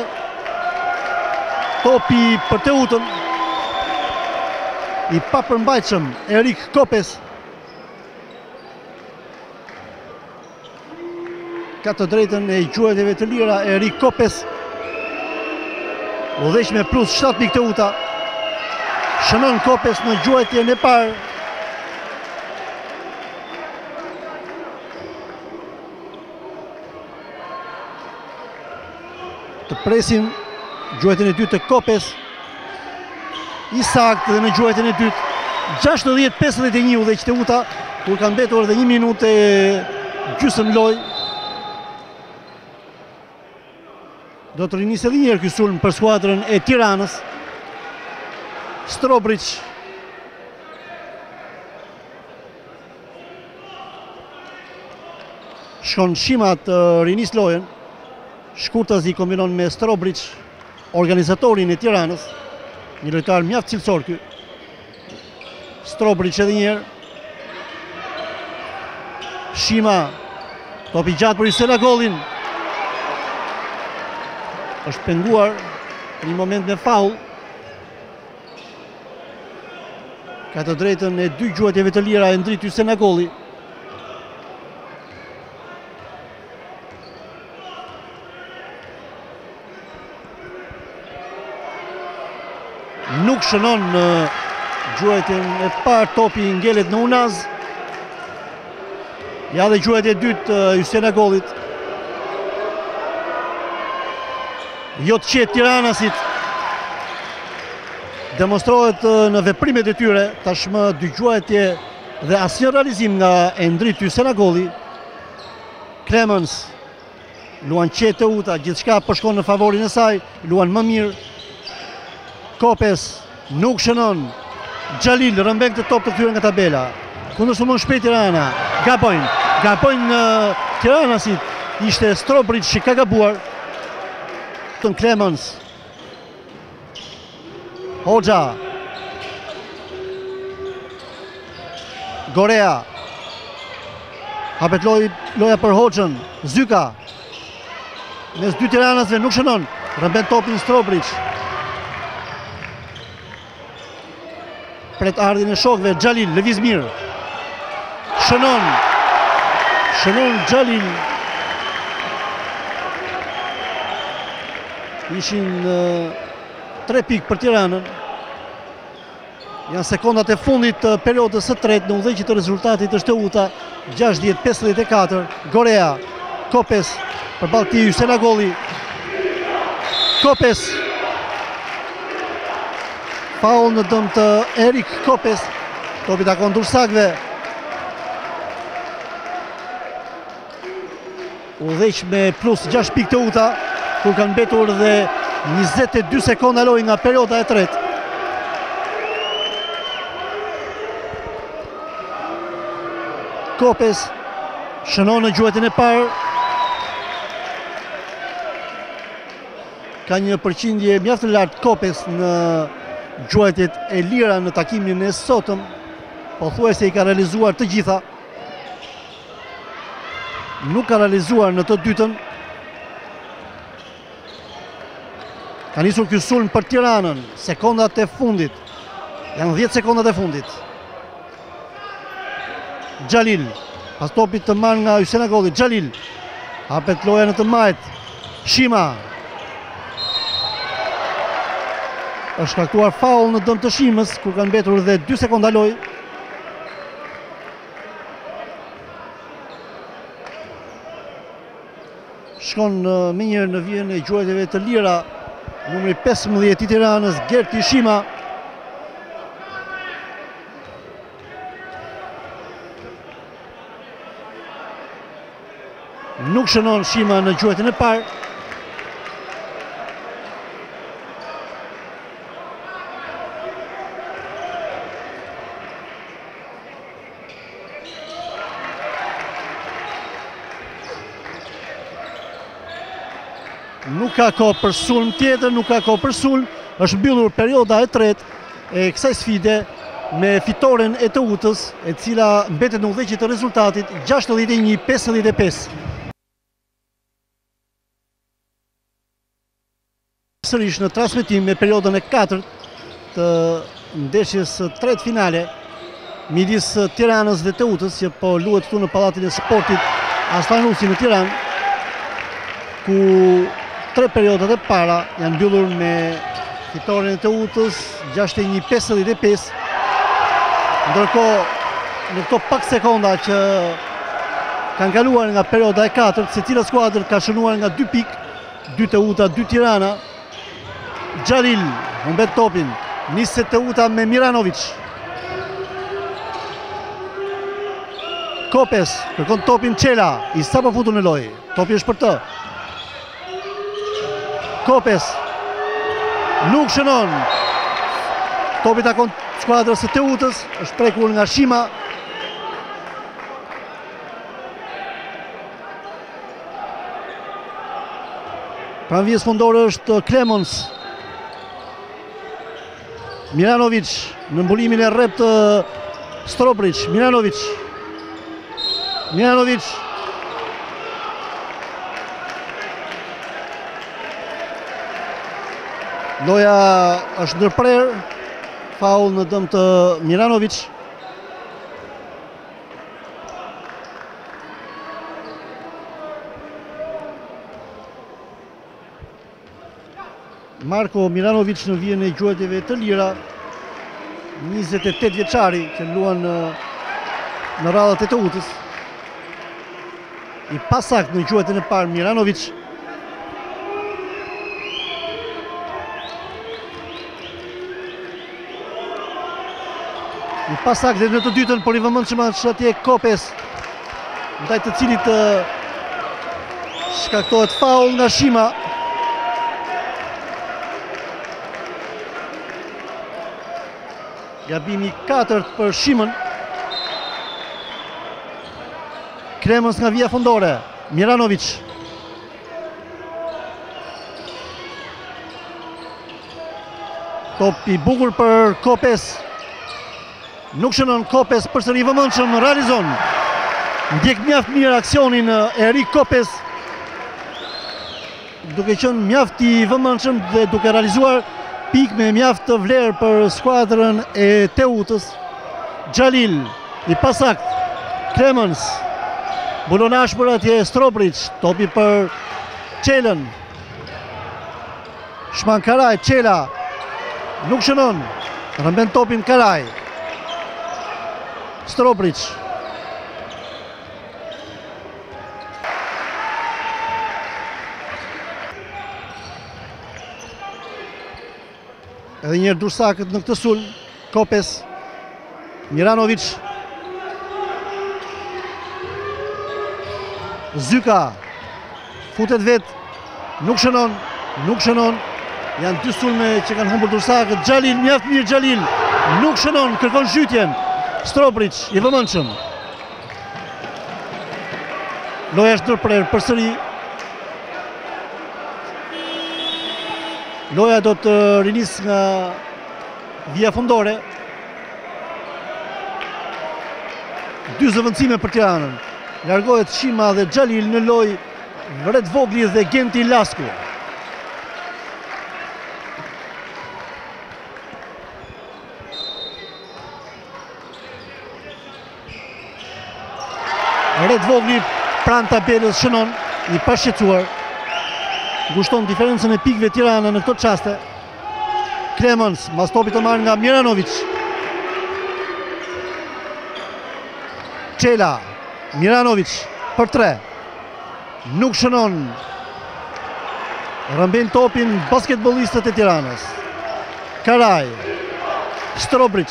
Topi për Teutën, i papërmbajtshëm Erik Kopes. Ka të drejtën e gjuhëteve të lira Erik Kopes. Udhëheq me plus 7 pikë Teuta. Shënon Kopes në gjuhëtjen e parë. Të presim gjuhëtjen e dytë të Kopes. I sakt dhe në gjuhëtjen e dytë. 60-51 udhëheq Teuta, kur ka mbetur edhe 1 minutë e gjysmë lojë. Do të rinisë edhe njerë ky sulm për skuadrën e Tiranës. Strobric. Shkon Shima të rinis lojën. Shkurtazi kombinon me Strobric, organizatorin e Tiranës. Një lojtar mjaft cilësor ky. Strobric edhe njerë. Shima. Topi gjatë për Jusenagolin. Është penguar në një moment me faul. Ka të drejtën e 2 gjuhëtjeve të lira e ndrit Jusenagoli. Nuk shënon në gjuhëtjen e parë, topi ngelet në unaz. Ja dhe gjuhëtje e dytë Jusenagolit. Jo të qetë Tiranasit. Demonstrohet në veprimet e tyre, tashmë 2 gjuhëtje dhe asnjë realizim nga Endrit Jusenagoli. Clemens luan qetë Teuta, gjithçka po shkon në favorin e saj, luan më mirë. Kopes nuk shënon. Xhalil rëmben këtë top të kthyer nga tabela. Kundërshton shpejt Tirana. Gabojnë Tiranasit. Ishte Strobric që ka gabuar. Clemens. Hoxha. Gorea. Hapet loja për Hoxhën. Zyka. Mes 2 Tiranasve nuk shënon. Rëmben topin Strobric. Pret ardhin e shokve. Xhalil, lëviz mirë. Shënon Xhalil. Ishin 3 pikë për Tiranën. Janë sekondat e fundit të periodës së tretë në udhëheqje të rezultatit është Teuta 60-54. Gorea, Kopes përballë këtij Jusenagoli. Kopes. Faul në dëm të Erik Kopes. Topi takon Tursakëve. Udhëheq me plus 6 pikë Teuta, kur kanë mbetur dhe 22 sekonda lojë nga perioda e tretë. Kopes shënon në gjuhëtjen e parë. Ka një përqindje mjaft të lartë Kopes në gjuhëtjet e lira në takimin e sotëm. Pothuajse i ka realizuar të gjitha. Nuk ka realizuar në të dytën. Ka nisur ky sulm për Tiranën, sekondat e fundit. Janë 10 sekondat e fundit. Xhalil. Pas topit të marrë nga Hysén Akolli, Xhalil. Hapet loja në të majt. Shima. Është shkaktuar faul në dëm të Shimës, kur kanë mbetur dhe 2 sekonda lojë. Shkon me njërë në vijën e gjuajtjeve të lira, numri 15 i Tiranës, Gerti Shima. Nuk shënon Shima në gjuajtjen e parë. Nuk ka kohë për sulm tjetër, nuk ka kohë për sulm. Është mbyllur perioda e tretë e kësaj sfide me fitoren e Teutës, e cila mbetet në udhëheqje të rezultatit 61-55. Sërish në transmetim me periodën e 4 të ndeshjes së tretë finale midis Tiranës dhe Teutës, që po luhet këtu në Pallatin e Sportit Aslan Rusi në Tiranë, ku 3 periodat e para janë mbyllur me fitoren e Teutës 61-55. Ndërkohë, në këto pak sekonda që kanë kaluar nga perioda e 4, secila skuadër ka shënuar nga 2 pikë, 2 Teuta, 2 Tirana. Xhalil humbet topin, niset Teuta me Miranovic. Kopes kërkon topin Çela, i sapo futur në lojë. Topi është për të. Kopes nuk shënon. Topi takon skuadrës së Teutës, është prekur nga Shima. Pranvijës fundore është Klemons. Miranovic në mbulimin e rrep të Strobric. Miranovic. Loja është ndërprer, faul në dëm të Miranovic. Marko Miranovic në vijën e gjuajtjeve të lira, 28 vjeçari që luan në radhët e Teutës. I pasakt në gjuajtjen e parë Miranovic. I pasakt dhe në të dytën, por i vëmendshëm është atje Kopes, ndaj të cilit shkaktohet faul nga Shima. Gabimi 4 për Shimën. Kremës nga vija fundore, Miranovic. Top i bukur për Kopes. Nuk shënon Kopes, përsëri i vëmendshëm, realizon. Ndjek mjaft mirë aksionin e Erik Kopes, duke qenë mjaft i vëmendshëm dhe duke realizuar pikë me mjaft të vlerë për skuadrën e Teutës. Xhalil, i pasakt, Klemens, bulonash për atje Strobric, topi për Çelën. Shman Karaj, Çela, nuk shënon, rëmben topin Karaj. Strobric. Edhe njerë dursakët në këtë sulm, Kopes, Miranovic, Zyka, futet vetë, nuk shënon, janë 2 sulme që kanë humbur dursakët. Xhalil, mjaft mirë Xhalil, nuk shënon, kërkon zhytjen. Strobric, i vëmendshëm. Loja është ndërprer përsëri. Loja do të rinis nga vija fundore. 2 zëvendësime për Tiranën. Largohet Shima dhe Xhalil në lojë Vret Vogli dhe Genti Lasku. Red Vogli pranë tabelës shënon, i pashqetësuar. Ngushton diferencën e pikëve Tirana në këto çaste. Clemens, mas topi të marrë nga Miranovic. Çela, Miranovic për 3. Nuk shënon. Rëmbin topin basketbolistët e Tiranës. Karaj, Strobric.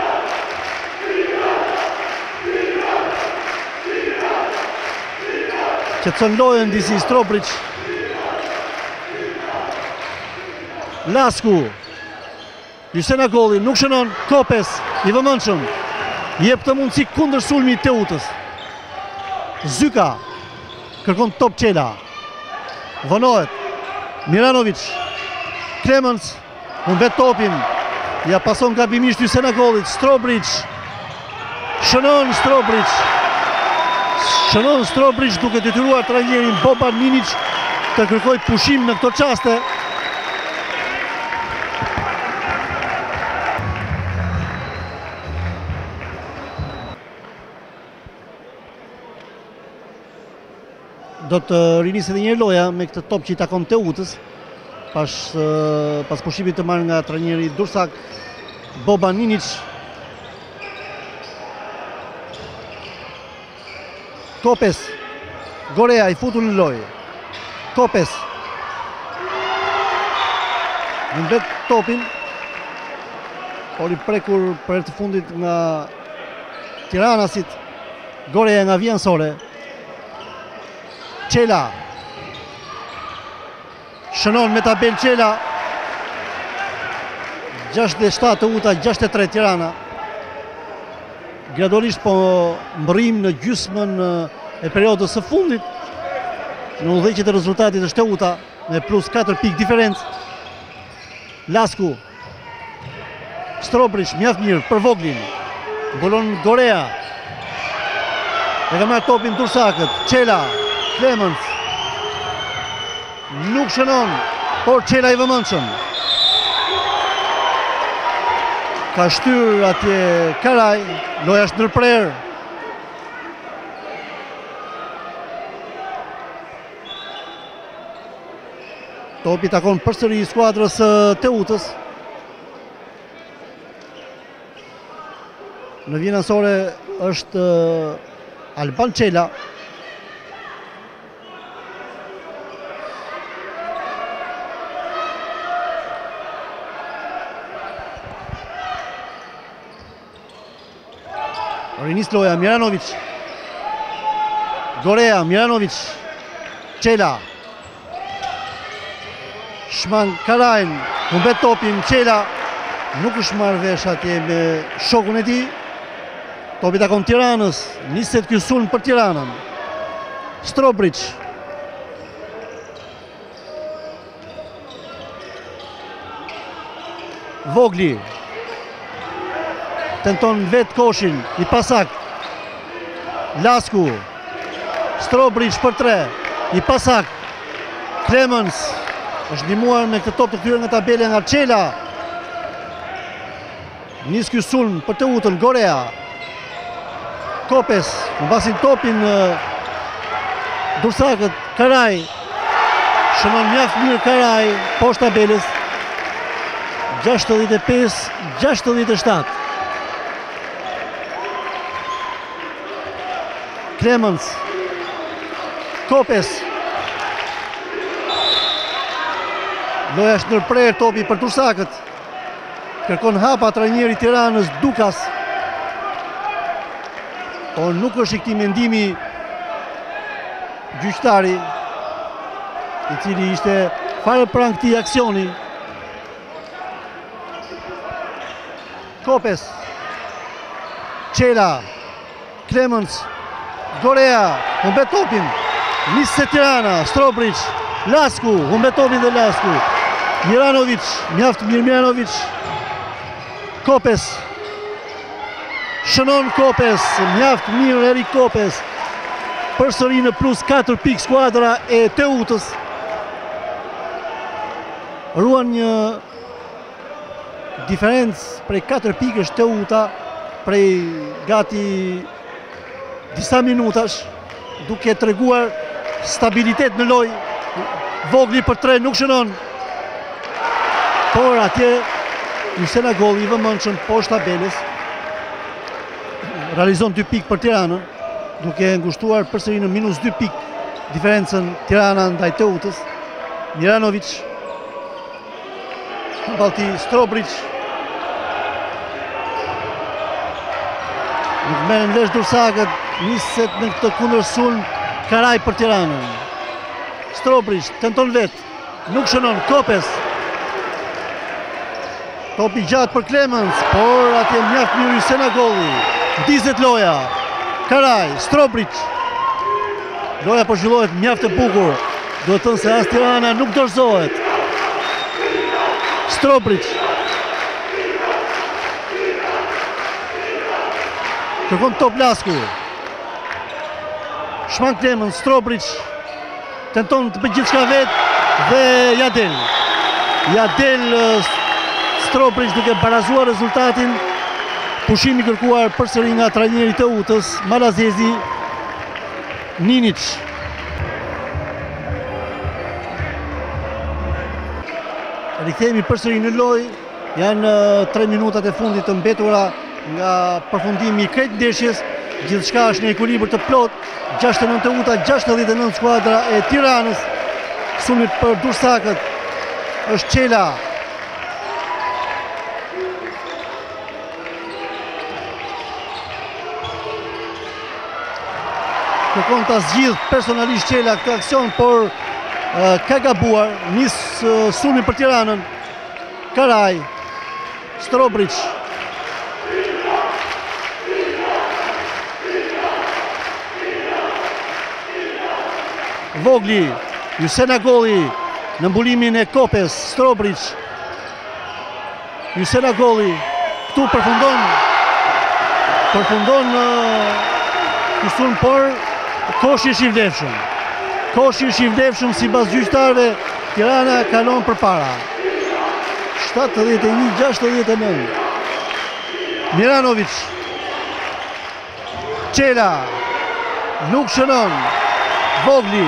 Qetson lojën disi Strobric. Lasku. Jusena Golli nuk shënon. Kopes i vëmendshëm. Jep të mundësi kundër sulmi Teutës. Zyka kërkon top Çela. Vonohet. Miranovic. Clemens humbet topin. Ja pason gabimisht Jusena Gollit. Strobric. Shënon Strobric. Shënon Strobric duke detyruar trajnerin Boban Ninic të kërkoj pushim në këto çaste. Do të rinisë edhe një loja me këtë top që i takon Teutës pas pushimit të marrë nga trajneri Dursak Boban Ninic. Kopes, Gorea i futur në lojë. Kopes nëmbet topin, por i prekur për herë të fundit nga Tiranasit. Gorea nga Vjansore. Çela shënon me tabel Çela. 67 Teuta, 63 Tirana. Gradualisht po mbërrim në gjysmën e periodës së fundit. Në udhëheqjet e rezultatit është Teuta me plus 4 pikë diferencë. Lasku. Strobric mjaft mirë për Voglin. Mbulon Gorea. E ka marrë topin Dursakët. Çela, Clemens. Nuk shënon, por Çela i vëmendshëm. Ka shtyr atje Karaj, loja është ndërprer. Topi takon përsëri skuadrës Teutës. Në vjenësore është Alban Çela. Rinis loja, Miranovic. Gorea, Miranovic. Çela. Shman Karajn, humbet topin Çela. Nuk është marrë vesh atje me shokun e tij. Topi takon Tiranës, niset ky sulm për Tiranën. Strobric. Vogli. Tenton vetë koshin, i pasak. Lasku. Strobric për 3, i pasak. Clemens është ndihmuar me këtë top të kthyer nga tabela nga Çela. Nis ky sulm për Teutën, Gorea. Kopes, mbasin topin Dursakët, Karaj. Shënon mjaft mirë Karaj, poshtë tabelës. 65-67. Clemens. Kopes. Loja është ndërprer topi për Dursakët. Kërkon hapa trajneri Tiranës Dukas. Por nuk është i këtij mendimi gjyqtari, i cili ishte fare pranë këtij aksioni. Kopes. Çela. Clemens. Gorea, humbet topin. Nisë Tirana, Strobric. Lasku, humbet topin dhe Lasku. Miranovic, mjaft mirë Miranovic. Kopes. Shënon Kopes, mjaft mirë Erik Kopes. Përsëri në plus 4 pikë skuadra e Teutës. Ruan një diferencë prej 4 pikësh Teuta prej gati disa minutash. duke treguar stabilitet në lojë. Vogli për 3 nuk shënon. Por atje Hysén Agolli i vëmendshëm poshtë tabelës realizon 2 pikë për Tiranën, duke ngushtuar përsëri në -2 pikë diferencën Tirana ndaj Teutës. Miranovic, Balti Strobric, nuk merren vesh Dursakët, niset në këtë kundërsulm Karaj për Tiranën. Strobric tenton vetë, nuk shënon. Kopes, topi gjatë për Klemens, por atje mjaft mirë Hysén Agolli. Ndizet loja. Karaj, Strobric. Loja po zhvillohet mjaft e bukur. Do të thënë se as Tirana nuk dorëzohet. Strobric. Kërkon top Lasku. Shman Klemens, Strobric tenton të bëjë gjithçka vetë dhe ja del. Ja del Strobric duke barazuar rezultatin. Pushimi kërkuar përsëri nga trajneri i Teutës, Malazezi, Ninic. Rikthehemi përsëri në lojë. Janë 3 minutat e fundit të mbetura nga përfundimi i krejt ndeshjes. Gjithçka është në ekuilibër të plot. 69 Teuta, 69 skuadra e Tiranës. Sulmi për Dursakët është Qela. Kërkon ta zgjidh personalisht Qela këtë aksion, por ka gabuar. Nis sulmi për Tiranën. Karaj, Strobric. Vogli, Hysén Agolli në mbulimin e Kopes. Strobric. Hysén Agolli këtu përfundon sulm, por koshi është i vlefshëm. Koshi është i vlefshëm sipas gjyqtarëve. Tirana kalon përpara. 71-69. Miranovic. Qela. Nuk shënon. Vogli.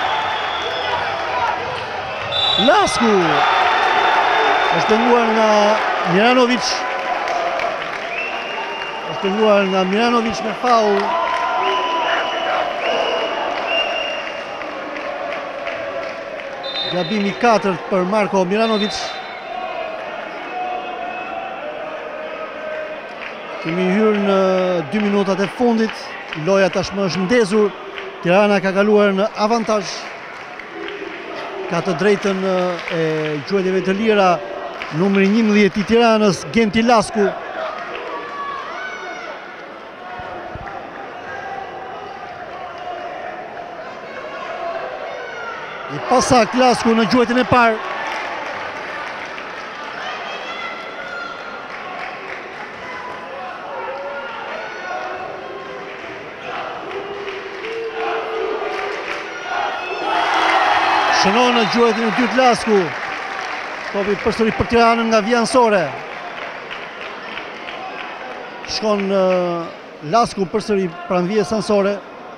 Lasku. Është penguar nga Miranovic. Me faul. Gabimi 4 për Marko Miranovic. Kemi hyrë në 2 minutat e fundit. Loja tashmë është ndezur. Tirana ka kaluar në avantazh. Ka të drejtën e gjuetjeve të lira numri 11 i Tiranës, Genti Lasku. I pasak Lasku në gjuetin e parë. Shënon në gjuetin e dytë Lasku. Topi përsëri për Tiranën nga Vjansore. Shkon Lasku përsëri pranë vijës Sansore.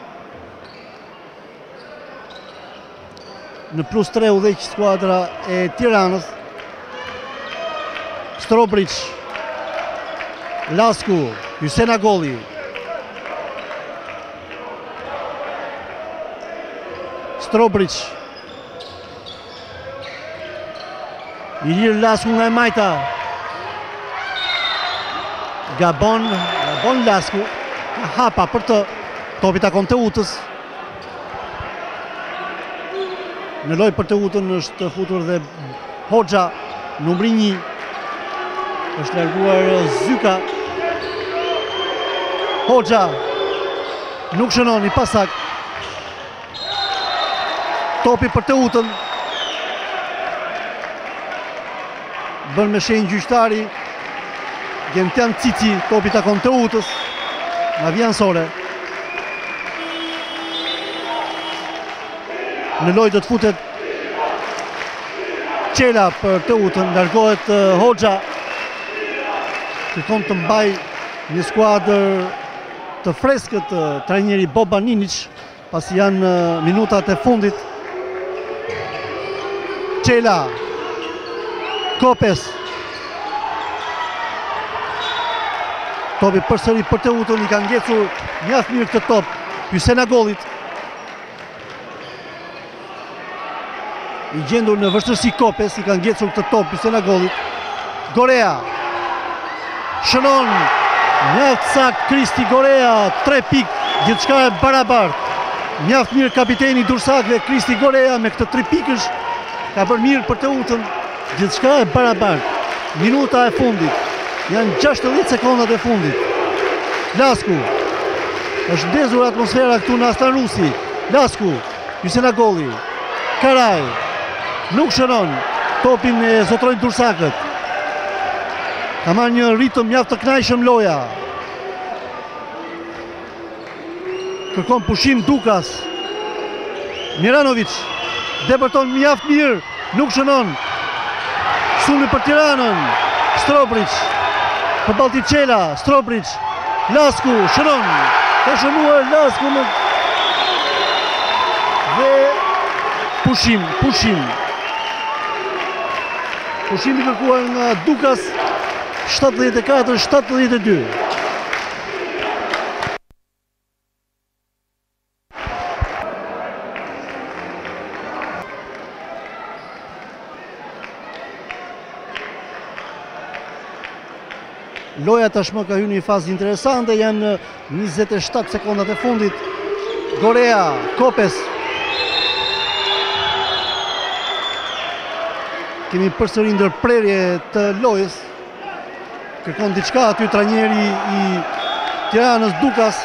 Në +3 udhëheq skuadra e Tiranës. Strobric. Lasku, Hysén Agolli. Strobric. Ilir Lasku nga e majta. Gabon Lasku. Hapa për të. Topi takon Teutës. Në lojë për Teutën është futur dhe Hoxha, numri 1. Është larguar Zyka. Hoxha. Nuk shënon, i pasak. Topi për Teutën. Bën me shenjë gjyqtari. Gentian Cici, topi takon Teutës nga Vjansore. Në lojë do të futet Qela për Teutën, largohet Hoxha. Kërkon të mbaj një skuadër të freskët trajneri Boban Ninic, pasi janë minutat e fundit. Qela, Kopes, topi përsëri për Teutën, i ka ngjecur mjaft mirë këtë top Hysenagollit. I gjendur në vështërsi Kopes, i ka ngjecur këtë top Hysenagollit. Gorea shënon mjaft sakt Kristi Gorea, 3 pikë, gjithçka e barabart. Mjaft mirë kapiteni i Dursakëve Kristi Gorea me këtë 3 pikësh ka bërë mirë për Teutën, gjithçka e barabart. Minuta e fundit, janë 60 sekondat e fundit. Lasku, është ndezur atmosfera këtu në Aslan Rusi. Lasku, Hysenagolli, Karaj, nuk shënon, topin e zotrojnë Dursakët. Ka marrë një ritëm mjaft të kënaqshëm loja. Kërkon pushim Dukas. Miranovic depërton mjaft mirë, nuk shënon. Sulmi për Tiranën. Strobric përballë Qela, Strobric, Lasku shënon. Ka shënuar Lasku me dhe pushim. Pushimi kërkuar nga Dukas. 74-72. Loja tashmë ka hyrë në një fazë interesante, janë 27 sekondat e fundit. Gorea, Kopes. Kemi përsëri ndërprerje të lojës. Kërkon diçka aty trajneri i Tiranës Dukas.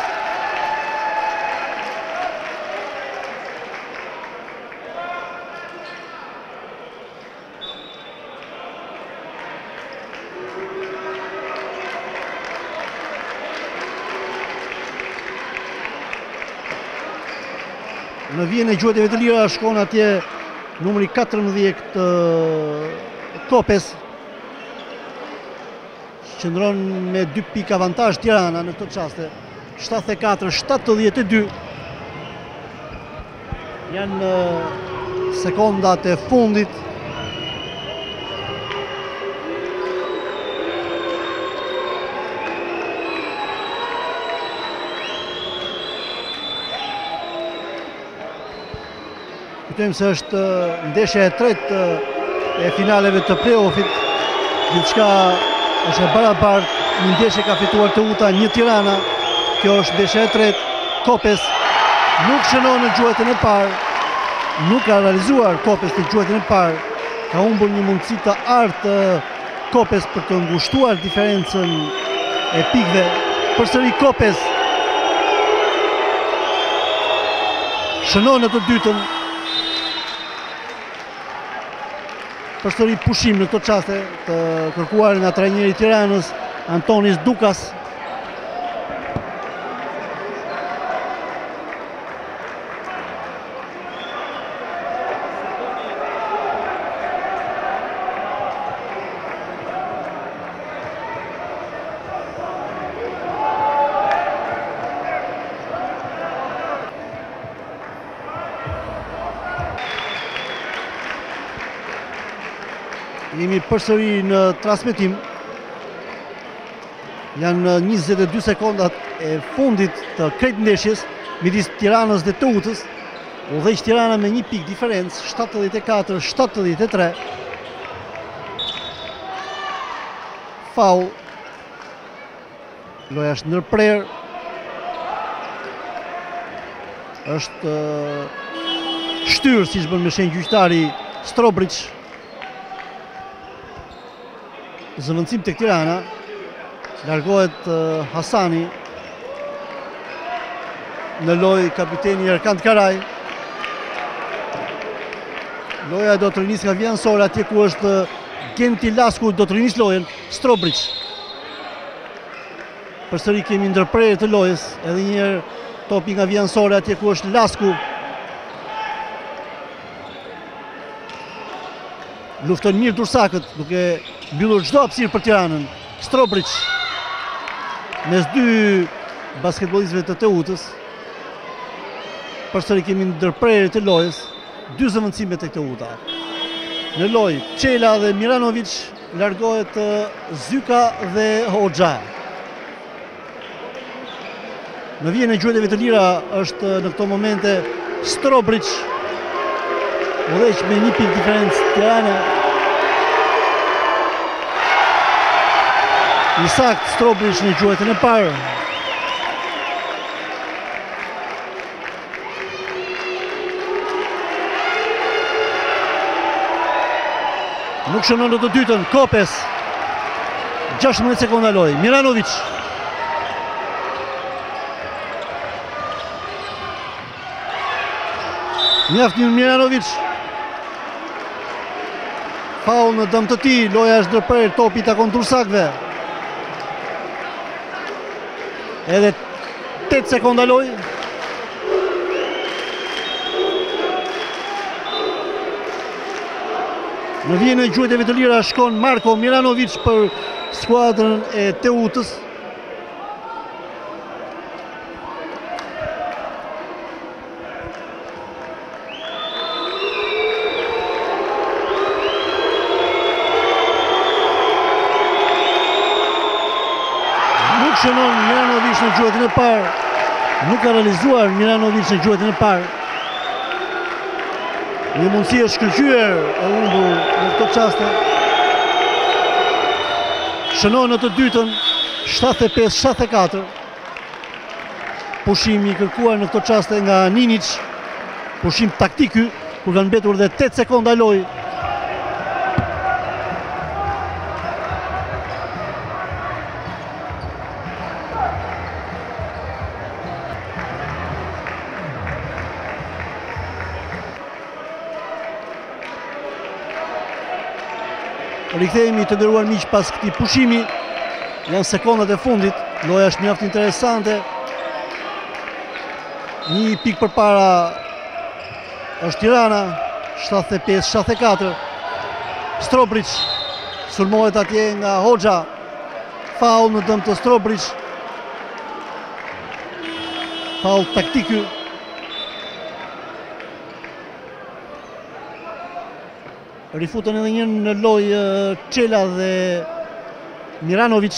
Në vijën e gjuhëteve të lira shkon atje numri 14 Kopes. Qëndron me 2 pikë avantazh Tirana në këtë çaste. 74-72. Janë sekondat e fundit. Kujtojmë se është ndeshja e tretë e finaleve të play-offit. Gjithçka është e barabart, një ndeshje ka fituar Teuta, 1 Tirana. Kjo është ndeshja e tretë. Kopes nuk shënon në gjuhëtën e parë. Nuk ka realizuar Kopes në gjuhëtën e parë. Ka humbur një mundësi të artë Kopes për të ngushtuar diferencën e pikëve. Përsëri Kopes shënon në të dytën. Përsëri pushim në këtë çaste të kërkuar nga trajneri i Tiranës, Antonis Dukas. Jemi përsëri në transmetim. Janë 22 sekondat e fundit të krejt ndeshjes midis Tiranës dhe Teutës. Udhëheq Tirana me 1 pikë diferencë, 74-73. Faul. Loja është ndërprer. Është shtyrë, siç bën me shenjë gjyqtari Strobric. Zëvendësim tek Tirana. Largohet Hasani. Në lojë kapiteni Erkand Karaj. Loja do të rinis nga vjenësore, atje ku është Genti Lasku do të rinis lojën. Strobric. Përsëri kemi ndërprerje të lojës, edhe një herë topi nga vjenësore, atje ku është Lasku. Luftën mirë Dursakët, duke mbyllur çdo hapësirë për Tiranën. Strobric mes dy basketbollistëve të Teutës. përsëri kemi ndërprerje të lojës, dy zëvendësime të Teuta. Në lojë, Çela dhe Miranovic, largohet Zyka dhe Hoxha. Në vijën e gjuetjeve të lira është në këto momente Strobric, udhëheq me 1 pikë diferencë Tirana. I sakt Strobric në gjuetjen e parë. Nuk shënon në të dytën, Kopes, 16 sekonda lojë, Miranovic. Mjaftin Miranovic. Faul në dëm të tij, loja është ndërprerë, topi takon Dursakve. Edhe 8 sekonda lojë. Në vijën e gjuetjeve të lira shkon Marko Miranovic për skuadrën e Teutës. Nuk shënon Miranovic në gjuetjen e parë. Nuk ka realizuar Miranovic në gjuetjen e parë. Një mundësi e shkëlqyer e humbur në këto çaste. Shënon në të dytën 75-74. Pushimi i kërkuar në këto çaste nga Ninic. Pushim taktik ky, kur kanë mbetur dhe 8 sekonda lojë. Rikthehemi të nderuar miq pas këtij pushimi. Janë sekondat e fundit. Loja është mjaft interesante. 1 pikë përpara është Tirana, 75-74. Strobric sulmohet atje nga Hoxha. Faul në dëm të Strobric. Faul taktik. Rifutën edhe një në lojë Çela dhe Miranovic.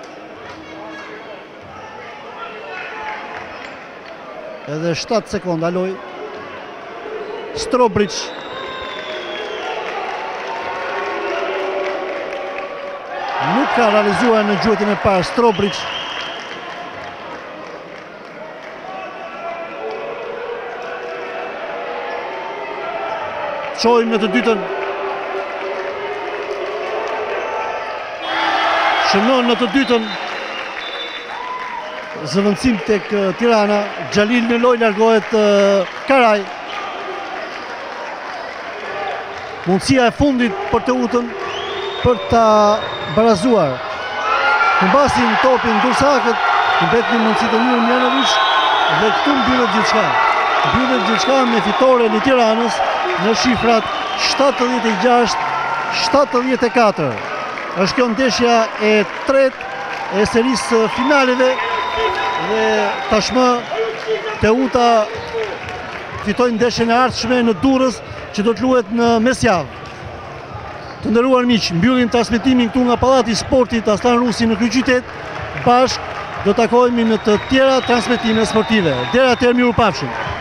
Edhe 7 sekonda lojë. Strobric. Nuk ka realizuar në gjuetjen e parë Strobric. Çojmë në të dytën. Shënon në të dytën. Zëvendësim tek Tirana. Xhalil në lojë largohet Karaj. Mundësia e fundit për Teutën për ta barazuar. Humbasin topin Dursakët, mbet një mundësi të mirë Miranovic dhe këtu mbyllet gjithçka. Mbyllet gjithçka me fitoren e Tiranës në shifrat 76-74. Është kjo ndeshja e tretë e serisë finaleve dhe tashmë Teuta fitoi ndeshjen e ardhshme në Durrës që do të luhet në mesjavë. Të nderuar miq, mbyllim transmetimin këtu nga Pallati i Sportit Aslan Rusi në kryeqytet. Bashkë do takohemi në të tjera transmetime sportive. Deri atëherë, mirupafshim.